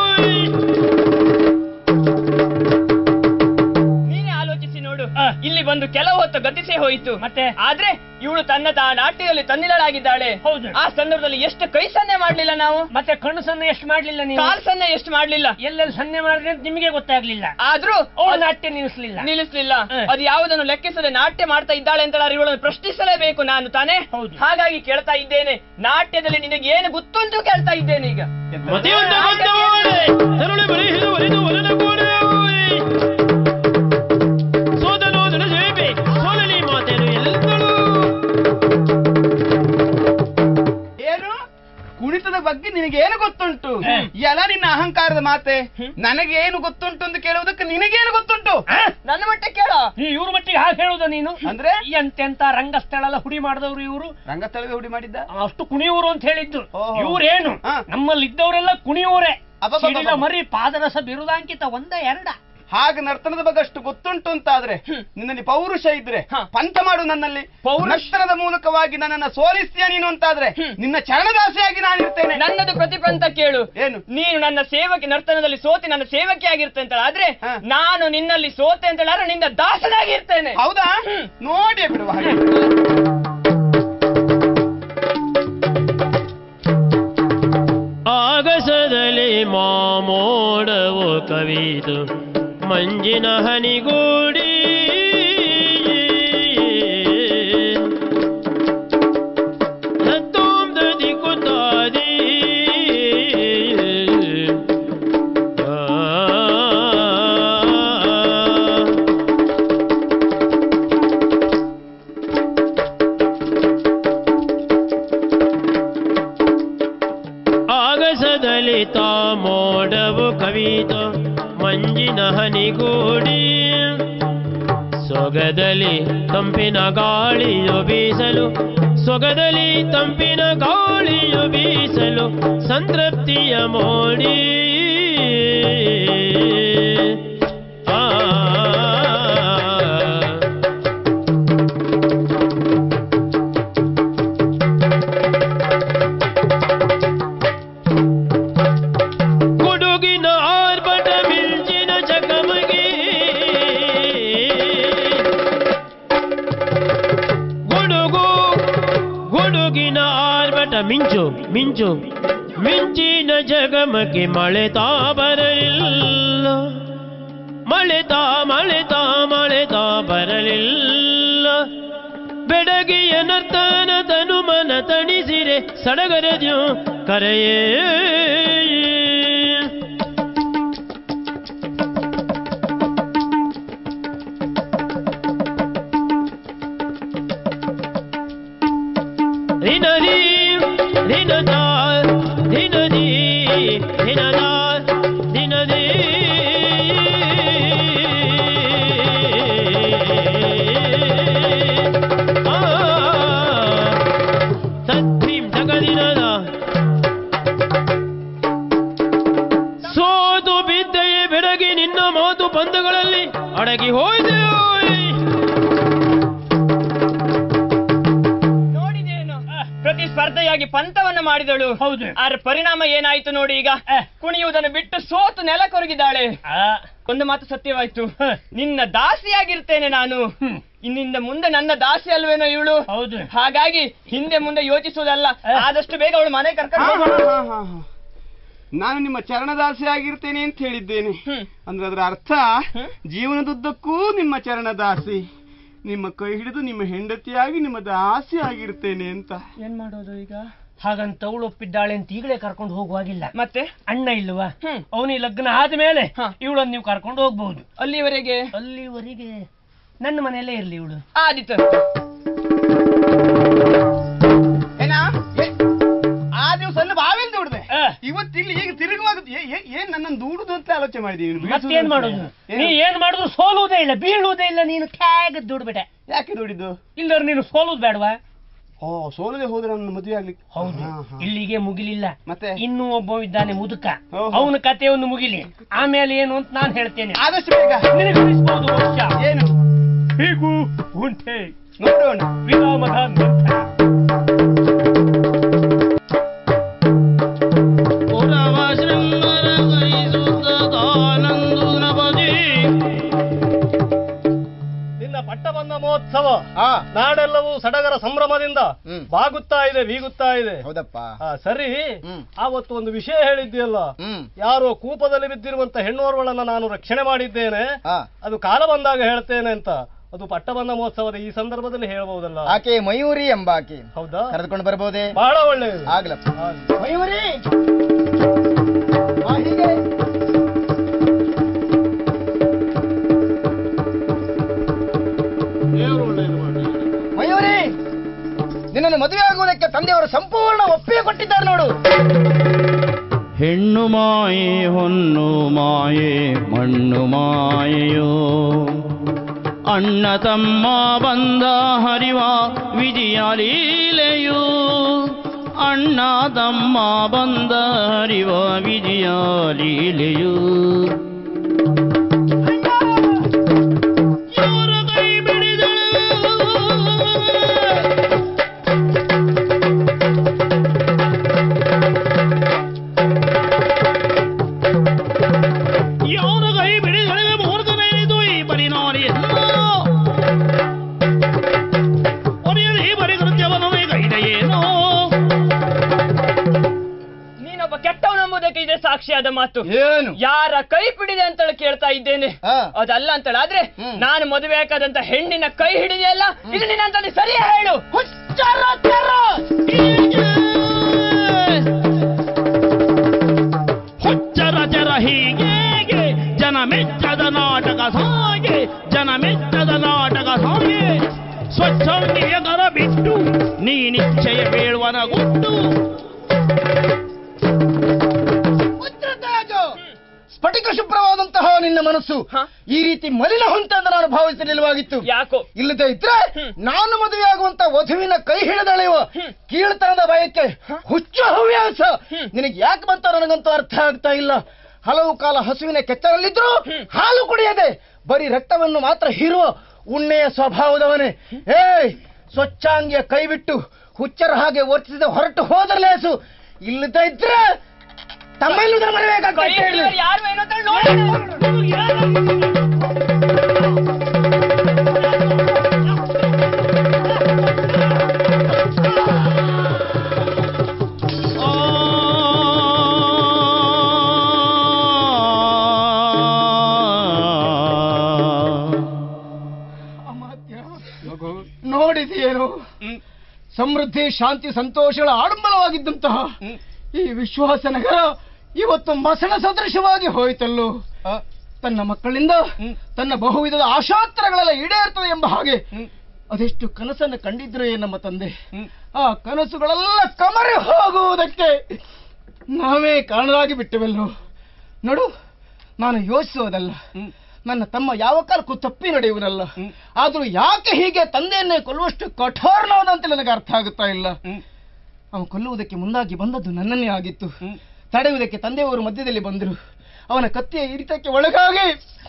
ನೀನೇ ಆಲೋಚಿಸಿ ನೋಡು. ಇಲ್ಲಿ ಬಂದು ಕೆಲವು ಹೊತ್ತು ಗತಿಸೇ ಹೋಯಿತು. ಮತ್ತೆ ಆದ್ರೆ ಇವಳು ತನ್ನ ನಾಟ್ಯದಲ್ಲಿ ತನ್ನಿಲಳಾಗಿದ್ದಾಳೆ. ಹೌದು. ಆ ಸಂದರ್ಭದಲ್ಲಿ ಎಷ್ಟು ಕೈ ಸನ್ನೆ ಮಾಡ್ಲಿಲ್ಲ ನಾವು, ಮತ್ತೆ ಕಣ್ಣು ಸನ್ನೆ ಎಷ್ಟು ಮಾಡ್ಲಿಲ್ಲ ನೀವು, ಕಾಲ್ ಸನ್ನೆ ಎಷ್ಟು ಮಾಡ್ಲಿಲ್ಲ, ಎಲ್ಲೆಲ್ಲಿ ಸನ್ನೆ ಮಾಡಿದ್ರೆ ಅಂತ ನಿಮಗೆ ಗೊತ್ತಾಗ್ಲಿಲ್ಲ. ಆದ್ರೂ ಅವಳು ನಾಟ್ಯ ನಿಲ್ಲಿಸ್ಲಿಲ್ಲ ನಿಲ್ಲಿಸ್ಲಿಲ್ಲ. ಅದು ಯಾವುದನ್ನು ಲೆಕ್ಕಿಸದೆ ನಾಟ್ಯ ಮಾಡ್ತಾ ಇದ್ದಾಳೆ ಅಂತ ಇವಳನ್ನು ಪ್ರಶ್ನಿಸಲೇಬೇಕು ನಾನು ತಾನೇ. ಹಾಗಾಗಿ ಕೇಳ್ತಾ ಇದ್ದೇನೆ, ನಾಟ್ಯದಲ್ಲಿ ನಿನಗೆ ಏನು ಗೊತ್ತುಂಟು ಕೇಳ್ತಾ ಇದ್ದೇನೆ ಈಗ. ಕುಣಿತದ ಬಗ್ಗೆ ನಿನಗೆ ಏನು ಗೊತ್ತುಂಟು? ಎಲ್ಲ ನಿನ್ನ ಅಹಂಕಾರದ ಮಾತೆ. ನನಗೆ ಏನು ಗೊತ್ತುಂಟು ಅಂತ ಕೇಳುವುದಕ್ಕೆ ನಿನಗೇನು ಗೊತ್ತುಂಟು? ನನ್ನ ಮಟ್ಟಕ್ಕೆ ಕೇಳ. ಇವ್ರ ಮಟ್ಟಿಗೆ ಹಾಗೆ ಹೇಳುದ ನೀನು? ಅಂದ್ರೆ ಎಂತೆಂತ ರಂಗಸ್ಥಳ ಎಲ್ಲ ಹುಡಿ ಮಾಡಿದವರು ಇವರು. ರಂಗಸ್ಥಳದ ಹುಡಿ ಮಾಡಿದ್ದ ಅಷ್ಟು ಕುಣಿಯೂರು ಅಂತ ಹೇಳಿದ್ದು. ಇವ್ರೇನು ನಮ್ಮಲ್ಲಿ ಇದ್ದವರೆಲ್ಲ ಕುಣಿಯೂರೇ. ಮರಿ ಪಾದರಸ ಬಿರುದಾಂಕಿತ ಒಂದ ಎರಡ. ಹಾಗೆ ನರ್ತನದ ಬಗ್ಗೆ ಅಷ್ಟು ಗೊತ್ತುಂಟು ಅಂತಾದ್ರೆ ನಿನ್ನಲ್ಲಿ ಪೌರುಷ ಇದ್ರೆ ಪಂಚ ಮಾಡು. ನನ್ನಲ್ಲಿ ನರ್ತನದ ಮೂಲಕವಾಗಿ ನನ್ನನ್ನ ಸೋಲಿಸ್ತೀಯ ನೀನು ಅಂತಾದ್ರೆ ನಿನ್ನ ಚರಣದಾಸೆಯಾಗಿ ನಾನಿರ್ತೇನೆ. ನನ್ನದು ಪ್ರತಿಪಂತ ಕೇಳು. ಏನು? ನೀನು ನನ್ನ ಸೇವಕಿ ನರ್ತನದಲ್ಲಿ ಸೋತಿ ನನ್ನ ಸೇವಕಿ ಆಗಿರ್ತೇನೆ ಅಂತ ಆದ್ರೆ ನಾನು ನಿನ್ನಲ್ಲಿ ಸೋತೆ ಅಂತ ಹೇಳಿದ್ರೆ ನಿನ್ನ ದಾಸನಾಗಿರ್ತೇನೆ. ಹೌದಾ? ನೋಡಿ ಬಿಡುವ ಹಾಗೆ. ಆಗಸದಲ್ಲಿ ಮಾಮೋಡವೋ ಕವಿದು ಮಂಜಿನ ಹನಿಗೂಡಿ ಕವಿತು ಮಂಜಿನ ಹನಿಗೂಡಿ ಸೊಗದಲಿ ತಂಪಿನ ಗಾಳಿಯು ಬೀಸಲು ಸೊಗದಲಿ ತಂಪಿನ ಗಾಳಿಯು ಬೀಸಲು ಸಂತೃಪ್ತಿಯ ಮೋಡಿ ಆ ಗುಡುಗಿನ ಆರ್ಭಟ ಮಿಂಚಿನ ಜಗಮಗೆ ಗುಡುಗು ಗುಡುಗಿನ ಆರ್ಭಟ ಮಿಂಚು ಮಿಂಚು ಮಿಂಚಿನ ಜಗಮಕ್ಕೆ ಮಳೆತಾ ಬರಲಿಲ್ಲ ಮಳೆತಾ ಮಳೆತಾ ಮಳೆತಾ ಬರಲಿಲ್ಲ ಬೆಡಗಿಯ ನರ್ತನ ತನು ಮನ ತಣಿಸಿರೆ ಸಡಗರದ್ಯು ಕರೆಯೇ ಧಿನದಿ ಧಿನದ ಧಿನದಿ ಧಿನದ ಧಿನದಿ ಆ ತದ್ಭೀಂ ಜಗದಿನದ ಸೋದು ಬಿದ್ದೆಯೇ ಬೆಡಗಿ ನಿನ್ನ ಮಾತು ಪಂದಗಳಲ್ಲಿ ಅಡಗಿ ಹೋಯ್ದೆಯೋ ಪ್ರತಿಸ್ಪರ್ಧೆಯಾಗಿ ಪಂಥವನ್ನ ಮಾಡಿದಳು. ಹೌದು. ಆದ್ರೆ ಪರಿಣಾಮ ಏನಾಯ್ತು ನೋಡಿ. ಈಗ ಕುಣಿಯುವುದನ್ನು ಬಿಟ್ಟು ಸೋತು ನೆಲ ಕೊರಗಿದ್ದಾಳೆ. ಒಂದು ಮಾತು ಸತ್ಯವಾಯ್ತು, ನಿನ್ನ ದಾಸಿಯಾಗಿರ್ತೇನೆ ನಾನು. ಇನ್ನಿಂದ ಮುಂದೆ ನನ್ನ ದಾಸಿ ಅಲ್ವೇನೋ ಇವಳು. ಹೌದು. ಹಾಗಾಗಿ ಹಿಂದೆ ಮುಂದೆ ಯೋಚಿಸುವುದಲ್ಲ, ಆದಷ್ಟು ಬೇಗ ಅವಳು ಮನೆ ಕರ್ಕೊಂಡು ಹೋಗೋಣ. ನಾನು ನಿಮ್ಮ ಚರಣದಾಸಿ ಆಗಿರ್ತೇನೆ ಅಂತ ಹೇಳಿದ್ದೇನೆ. ಅಂದ್ರೆ ಅದರ ಅರ್ಥ ಜೀವನದುದ್ದಕ್ಕೂ ನಿಮ್ಮ ಚರಣದಾಸಿ, ನಿಮ್ಮ ಕೈ ಹಿಡಿದು ನಿಮ್ಮ ಹೆಂಡತಿಯಾಗಿ ನಿಮ್ಮ ದಾಸಿ ಆಗಿರ್ತೇನೆ ಅಂತ. ಏನ್ ಮಾಡೋದು ಈಗ? ಹಾಗಂತ ಅವಳು ಒಪ್ಪಿದ್ದಾಳೆ ಅಂತ ಈಗಲೇ ಕರ್ಕೊಂಡು ಹೋಗುವಾಗಿಲ್ಲ. ಮತ್ತೆ ಅಣ್ಣ ಇಲ್ವಾ? ಅವನಿಗೆ ಲಗ್ನ ಆದ್ಮೇಲೆ ಇವಳನ್ನು ನೀವು ಕರ್ಕೊಂಡು ಹೋಗ್ಬಹುದು. ಅಲ್ಲಿವರೆಗೆ ಅಲ್ಲಿವರೆಗೆ ನನ್ನ ಮನೆಯಲ್ಲೇ ಇರ್ಲಿ ಇವಳು. ಆದಿತ್ತು ಏನಾ ಆ ದಿವಸ ಅಲ್ಲಿ ಬಾವಿಲ್ ದೂಡ್ದೆ, ಇವತ್ತು ಇಲ್ಲಿ ಈಗ ತಿರುಗುವಾಗ ಏನ್ ನನ್ನನ್ನು ದೂಡುದು ಅಂತ ಆಲೋಚನೆ ಮಾಡಿದೀನಿ. ಮತ್ತೇನ್ ಮಾಡುದು? ನೀ ಏನ್ ಮಾಡುದು? ಸೋಲುವುದೇ ಇಲ್ಲ, ಬೀಳುವುದೇ ಇಲ್ಲ. ನೀನು ಕ್ಯಾಗ ದುಡ್ಬಿಟ್ಟೆ. ಯಾಕೆ ದೂಡಿದ್ದು? ಇಲ್ಲವ್ರು ನೀನು ಸೋಲುದು ಬೇಡವಾ? ಓ, ಸೋಲದೆ ಹೋದ್ರೆ ನನ್ನ ಮದುವೆ ಆಗ್ಲಿಕ್ಕೆ. ಹೌದು. ಇಲ್ಲಿಗೆ ಮುಗಿಲಿಲ್ಲ, ಮತ್ತೆ ಇನ್ನೂ ಒಬ್ಬ ಇದ್ದಾನೆ ಮುದುಕ, ಅವನ ಕಥೆಯನ್ನು ಮುಗಿಲಿ, ಆಮೇಲೆ ಏನು ಅಂತ ನಾನು ಹೇಳ್ತೇನೆ. ಆದಷ್ಟು ಬೇಗ ನಿನಗೆ ತಿಳಿಸಬಹುದು ಬಹುಶಃ. ಏನು ಹೀಗೂ ಉಂಟೆ ನೋಡೋಣ ವಿರಾಮದ ನಂತರ. ನಿನ್ನ ಪಟ್ಟಬಂಧ ಮಹೋತ್ಸವ ನಾಡೆಲ್ಲವೂ ಸಡಗರ ಸಂಭ್ರಮದಿಂದ ಬಾಗುತ್ತಾ ಇದೆ, ಬೀಗುತ್ತಾ ಇದೆ. ಹೌದಪ್ಪ. ಸರಿ, ಆವತ್ತು ಒಂದು ವಿಷಯ ಹೇಳಿದ್ದೀಯಲ್ಲ, ಯಾರೋ ಕೂಪದಲ್ಲಿ ಬಿದ್ದಿರುವಂತ ಹೆಣ್ಣೋರ್ವಳನ್ನ ನಾನು ರಕ್ಷಣೆ ಮಾಡಿದ್ದೇನೆ, ಅದು ಕಾಲ ಬಂದಾಗ ಹೇಳ್ತೇನೆ ಅಂತ. ಅದು ಪಟ್ಟಬಂಧ ಮಹೋತ್ಸವದ ಈ ಸಂದರ್ಭದಲ್ಲಿ ಹೇಳಬಹುದಲ್ಲ? ಆಕೆ ಮಯೂರಿ ಎಂಬಾಕೆ. ಹೌದಾ? ಕರೆದುಕೊಂಡು ಬರಬಹುದೇ? ಬಹಳ ಒಳ್ಳೆಯದು. ಆಗ್ಲಪ್ಪ. ಮಯೂರಿ ಹೀಗೆ ಮಯೂರಿ, ನಿನ್ನನ್ನು ಮದುವೆ ಆಗುವುದಕ್ಕೆ ತಂದೆಯವರು ಸಂಪೂರ್ಣ ಒಪ್ಪಿಗೆ ಕೊಟ್ಟಿದ್ದಾರೆ ನೋಡು. ಹೆಣ್ಣು ಮಾಯೆ ಹೊನ್ನು ಮಾಯೆ ಮಣ್ಣು ಮಾಯೆಯೋ, ಅಣ್ಣ ತಮ್ಮ ಬಂದ ಹರಿವ ವಿಧಿಯ ಲೀಲೆಯು, ಅಣ್ಣ ತಮ್ಮ ಬಂದ ಹರಿವ ವಿಧಿಯ ಲೀಲೆಯು. ಸಾಕ್ಷಿಯಾದ ಮಾತು. ಏನು? ಯಾರ ಕೈ ಪಿಡಿದೆ ಅಂತೇಳಿ ಕೇಳ್ತಾ ಇದ್ದೇನೆ. ಅದಲ್ಲ ಅಂತೇಳಿ ಆದ್ರೆ ನಾನು ಮದುವೆ ಬೇಕಾದಂತ ಹೆಣ್ಣಿನ ಕೈ ಹಿಡಿದೆಯಲ್ಲ, ಇದು ನಿನ್ನಂತ ಸರಿಯಾ ಹೇಳು. ಹುಚ್ಚರ ಚರ ಹೀಗೆ ಜನ ಮೆಚ್ಚದ ನಾಟಕ ಸಾಗೆ, ಜನ ಮೆಚ್ಚದ ನಾಟಕ ಸಾಗೆ. ಸ್ವಚ್ಛಂಗಿಯ ಕರ ಬಿಟ್ಟು ನೀ ನಿಶ್ಚಯ ಬೀಳುವನ ಗುಟ್ಟು. ಪವಿತ್ರವಾದಂತಹ ನಿನ್ನ ಮನಸ್ಸು ಈ ರೀತಿ ಮಲಿನ ಹೊಂತ ಅಂತ ನಾನು ಭಾವಿಸಲಿಲ್ಲವಾಗಿತ್ತು. ಯಾಕೋ ಇಲ್ಲದೆ ಇದ್ರೆ ನಾನು ಮದುವೆಯಾಗುವಂತ ವಧುವಿನ ಕೈ ಹಿಡಿದಳೆಯುವ ಕೀಳ್ತನದ ಬಯಕೆ ಹುಚ್ಚು ಹವ್ಯಾಸ ನಿನಗೆ ಯಾಕೆ ಬಂತ ನನಗಂತೂ ಅರ್ಥ ಆಗ್ತಾ ಇಲ್ಲ. ಹಲವು ಕಾಲ ಹಸುವಿನ ಕೆಚ್ಚರಲ್ಲಿದ್ರು ಹಾಲು ಕುಡಿಯದೆ ಬರೀ ರಕ್ತವನ್ನು ಮಾತ್ರ ಹೀರುವ ಉಣ್ಣೆಯ ಸ್ವಭಾವದವನೇ. ಏಯ್, ಸ್ವಚ್ಛಾಂಗಿಯ ಕೈ ಬಿಟ್ಟು ಹುಚ್ಚರ ಹಾಗೆ ವರ್ತಿಸಿದ ಹೊರಟು ಹೋದ್ರ ಲೇಸು. ಇಲ್ಲದ ಇದ್ರೆ ತಮ್ಮೆಲ್ಲುದರ ಮರೆಯಬೇಕಾಗ್ತದೆ ಹೇಳಿ. ಯಾರು ಏನೋ ಅಂತ ನೋಡಿ. ನೋಡಿದೆಯೇನು, ಸಮೃದ್ಧಿ ಶಾಂತಿ ಸಂತೋಷಗಳ ಆಡಂಬರವಾಗಿದ್ದಂತಹ ಈ ವಿಶ್ವಾಸ ನಗರ ಇವತ್ತು ಮಸಣ ಸದೃಶವಾಗಿ ಹೋಯಿತಲ್ಲೋ. ತನ್ನ ಮಕ್ಕಳಿಂದ ತನ್ನ ಬಹುವಿಧದ ಆಶಾತ್ರಗಳೆಲ್ಲ ಈಡೇರ್ತದೆ ಎಂಬ ಹಾಗೆ ಅದೆಷ್ಟು ಕನಸನ್ನು ಕಂಡಿದ್ರೆ ನಮ್ಮ ತಂದೆ. ಆ ಕನಸುಗಳೆಲ್ಲ ಕಮರಿ ಹೋಗುವುದಕ್ಕೆ ನಾವೇ ಕಾರಣರಾಗಿ ಬಿಟ್ಟವೆಲ್ಲೋ. ನೋಡು, ನಾನು ಯೋಚಿಸುವುದಲ್ಲ, ನನ್ನ ತಮ್ಮ ಯಾವ ಕಾಲಕ್ಕೂ ತಪ್ಪಿ ನಡೆಯುವನಲ್ಲ. ಆದ್ರೂ ಯಾಕೆ ಹೀಗೆ ತಂದೆಯನ್ನೇ ಕೊಲ್ಲುವಷ್ಟು ಕಠೋರನಾದಂತೆ ನನಗೆ ಅರ್ಥ ಆಗುತ್ತಾ ಇಲ್ಲ. ಅವನು ಕೊಲ್ಲುವುದಕ್ಕೆ ಮುಂದಾಗಿ ಬಂದದ್ದು ನನ್ನನ್ನೇ ಆಗಿತ್ತು. ತಡೆಯುವುದಕ್ಕೆ ತಂದೆಯವರು ಮಧ್ಯದಲ್ಲಿ ಬಂದರು. ಅವನ ಕತ್ತಿಯ ಇರಿತಕ್ಕೆ ಒಳಗಾಗಿ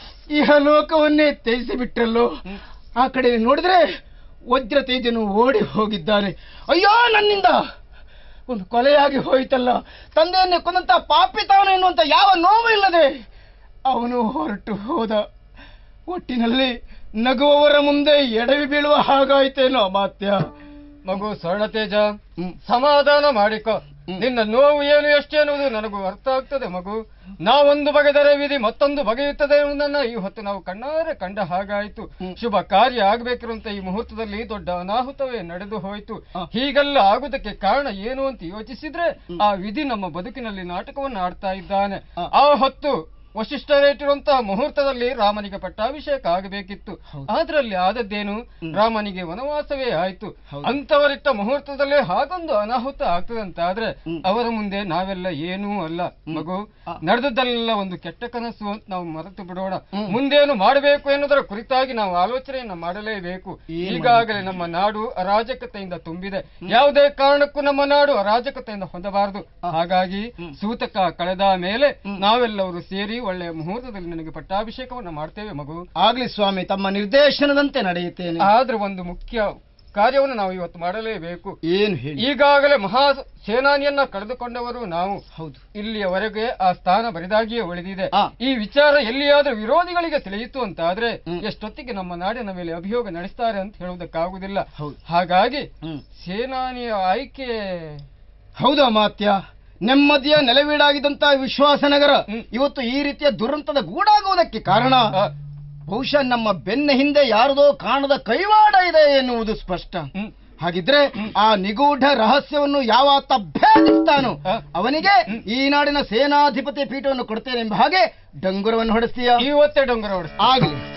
ಈ ಲೋಕವನ್ನೇ ತ್ಯಜಿಸಿ ಬಿಟ್ಟರಲ್ಲೋ. ಆ ಕಡೆ ನೋಡಿದ್ರೆ ವಜ್ರ ತೇಜನು ಓಡಿ ಹೋಗಿದ್ದಾರೆ. ಅಯ್ಯೋ, ನನ್ನಿಂದ ಒಂದು ಕೊಲೆಯಾಗಿ ಹೋಯಿತಲ್ಲ. ತಂದೆಯನ್ನೇ ಕೊಂದಂತ ಪಾಪಿ ತಾವನು ಎನ್ನುವಂತ ಯಾವ ನೋವು ಇಲ್ಲದೆ ಅವನು ಹೊರಟು ಹೋದ. ಒಟ್ಟಿನಲ್ಲಿ ನಗುವವರ ಮುಂದೆ ಎಡವಿ ಬೀಳುವ ಹಾಗಾಯ್ತೇನೋ ಅಮಾತ್ಯ. ಮಗು ಸ್ವರ್ಣತೇಜ, ಸಮಾಧಾನ ಮಾಡಿಕೊ. ನಿನ್ನ ನೋವು ಏನು ಎಷ್ಟು ಎನ್ನುವುದು ನನಗೂ ಅರ್ಥ ಆಗ್ತದೆ ಮಗು. ನಾವೊಂದು ಬಗೆದರೆ ವಿಧಿ ಮತ್ತೊಂದು ಬಗೆಯುತ್ತದೆ ಎನ್ನುವುದನ್ನ ಈ ಹೊತ್ತು ನಾವು ಕಣ್ಣಾರೆ ಕಂಡ ಹಾಗಾಯಿತು. ಶುಭ ಕಾರ್ಯ ಆಗಬೇಕಿರುವಂತ ಈ ಮುಹೂರ್ತದಲ್ಲಿ ದೊಡ್ಡ ಅನಾಹುತವೇ ನಡೆದು ಹೋಯಿತು. ಹೀಗೆಲ್ಲ ಆಗುವುದಕ್ಕೆ ಕಾರಣ ಏನು ಅಂತ ಯೋಚಿಸಿದ್ರೆ ಆ ವಿಧಿ ನಮ್ಮ ಬದುಕಿನಲ್ಲಿ ನಾಟಕವನ್ನು ಆಡ್ತಾ ಇದ್ದಾನೆ. ಆ ಹೊತ್ತು ವಶಿಷ್ಠರೇಟಿರುವಂತಹ ಮುಹೂರ್ತದಲ್ಲಿ ರಾಮನಿಗೆ ಪಟ್ಟಾಭಿಷೇಕ ಆಗಬೇಕಿತ್ತು. ಅದರಲ್ಲಿ ಆದದ್ದೇನು, ರಾಮನಿಗೆ ವನವಾಸವೇ ಆಯ್ತು. ಅಂತವರಿಟ್ಟ ಮುಹೂರ್ತದಲ್ಲೇ ಹಾಗೊಂದು ಅನಾಹುತ ಆಗ್ತದಂತಾದ್ರೆ ಅವರ ಮುಂದೆ ನಾವೆಲ್ಲ ಏನೂ ಅಲ್ಲ ಮಗು. ನಡೆದದ್ದೆಲ್ಲ ಒಂದು ಕೆಟ್ಟ ಕನಸು ಅಂತ ನಾವು ಮರೆತು ಬಿಡೋಣ. ಮುಂದೇನು ಮಾಡಬೇಕು ಎನ್ನುವುದರ ಕುರಿತಾಗಿ ನಾವು ಆಲೋಚನೆಯನ್ನ ಮಾಡಲೇಬೇಕು. ಈಗಾಗಲೇ ನಮ್ಮ ನಾಡು ಅರಾಜಕತೆಯಿಂದ ತುಂಬಿದೆ. ಯಾವುದೇ ಕಾರಣಕ್ಕೂ ನಮ್ಮ ನಾಡು ಅರಾಜಕತೆಯಿಂದ ಹೊಂದಬಾರದು. ಹಾಗಾಗಿ ಸೂತಕ ಕಳೆದ ಮೇಲೆ ನಾವೆಲ್ಲರೂ ಸೇರಿ ಒಳ್ಳೆಯ ಮುಹೂರ್ತದಲ್ಲಿ ನನಗೆ ಪಟ್ಟಾಭಿಷೇಕವನ್ನು ಮಾಡ್ತೇವೆ ಮಗು. ಆಗ್ಲಿ ಸ್ವಾಮಿ, ತಮ್ಮ ನಿರ್ದೇಶನದಂತೆ ನಡೆಯುತ್ತೇನೆ. ಆದ್ರೆ ಒಂದು ಮುಖ್ಯ ಕಾರ್ಯವನ್ನು ನಾವು ಇವತ್ತು ಮಾಡಲೇಬೇಕು. ಏನು ಹೇಳಿ? ಈಗಾಗಲೇ ಮಹಾ ಸೇನಾನಿಯನ್ನ ಕಳೆದುಕೊಂಡವರು ನಾವು. ಹೌದು. ಇಲ್ಲಿಯವರೆಗೆ ಆ ಸ್ಥಾನ ಬರಿದಾಗಿಯೇ ಉಳಿದಿದೆ. ಈ ವಿಚಾರ ಎಲ್ಲಿಯಾದ್ರೂ ವಿರೋಧಿಗಳಿಗೆ ತಿಳಿಯಿತು ಅಂತ ಆದ್ರೆ ಎಷ್ಟೊತ್ತಿಗೆ ನಮ್ಮ ನಾಡಿನ ಮೇಲೆ ಅಭಿಯೋಗ ನಡೆಸ್ತಾರೆ ಅಂತ ಹೇಳುವುದಕ್ಕಾಗುವುದಿಲ್ಲ. ಹಾಗಾಗಿ ಸೇನಾನಿಯ ಆಯ್ಕೆ ಹೌದು ಅಮಾತ್ಯ. ನೆಮ್ಮದಿಯ ನೆಲವೀಡಾಗಿದ್ದಂತಹ ವಿಶ್ವಾಸನಗರ ಇವತ್ತು ಈ ರೀತಿಯ ದುರಂತದ ಗೂಡಾಗುವುದಕ್ಕೆ ಕಾರಣ ಬಹುಶಃ ನಮ್ಮ ಬೆನ್ನ ಹಿಂದೆ ಯಾರದೋ ಕಾಣದ ಕೈವಾಡ ಇದೆ ಎನ್ನುವುದು ಸ್ಪಷ್ಟ. ಹಾಗಿದ್ರೆ ಆ ನಿಗೂಢ ರಹಸ್ಯವನ್ನು ಯಾವಾತ ಭೇದಿಸ್ತಾನೋ ಅವನಿಗೆ ಈ ನಾಡಿನ ಸೇನಾಧಿಪತಿ ಪೀಠವನ್ನು ಕೊಡ್ತೇನೆ ಎಂಬ ಹಾಗೆ ಡಂಗುರವನ್ನು ಹೊಡೆಸ್ತೀಯ. ಇವತ್ತೇ ಡಂಗುರ ಹೊಡೆಸ್ತೀಯ. ಆಗಲಿ.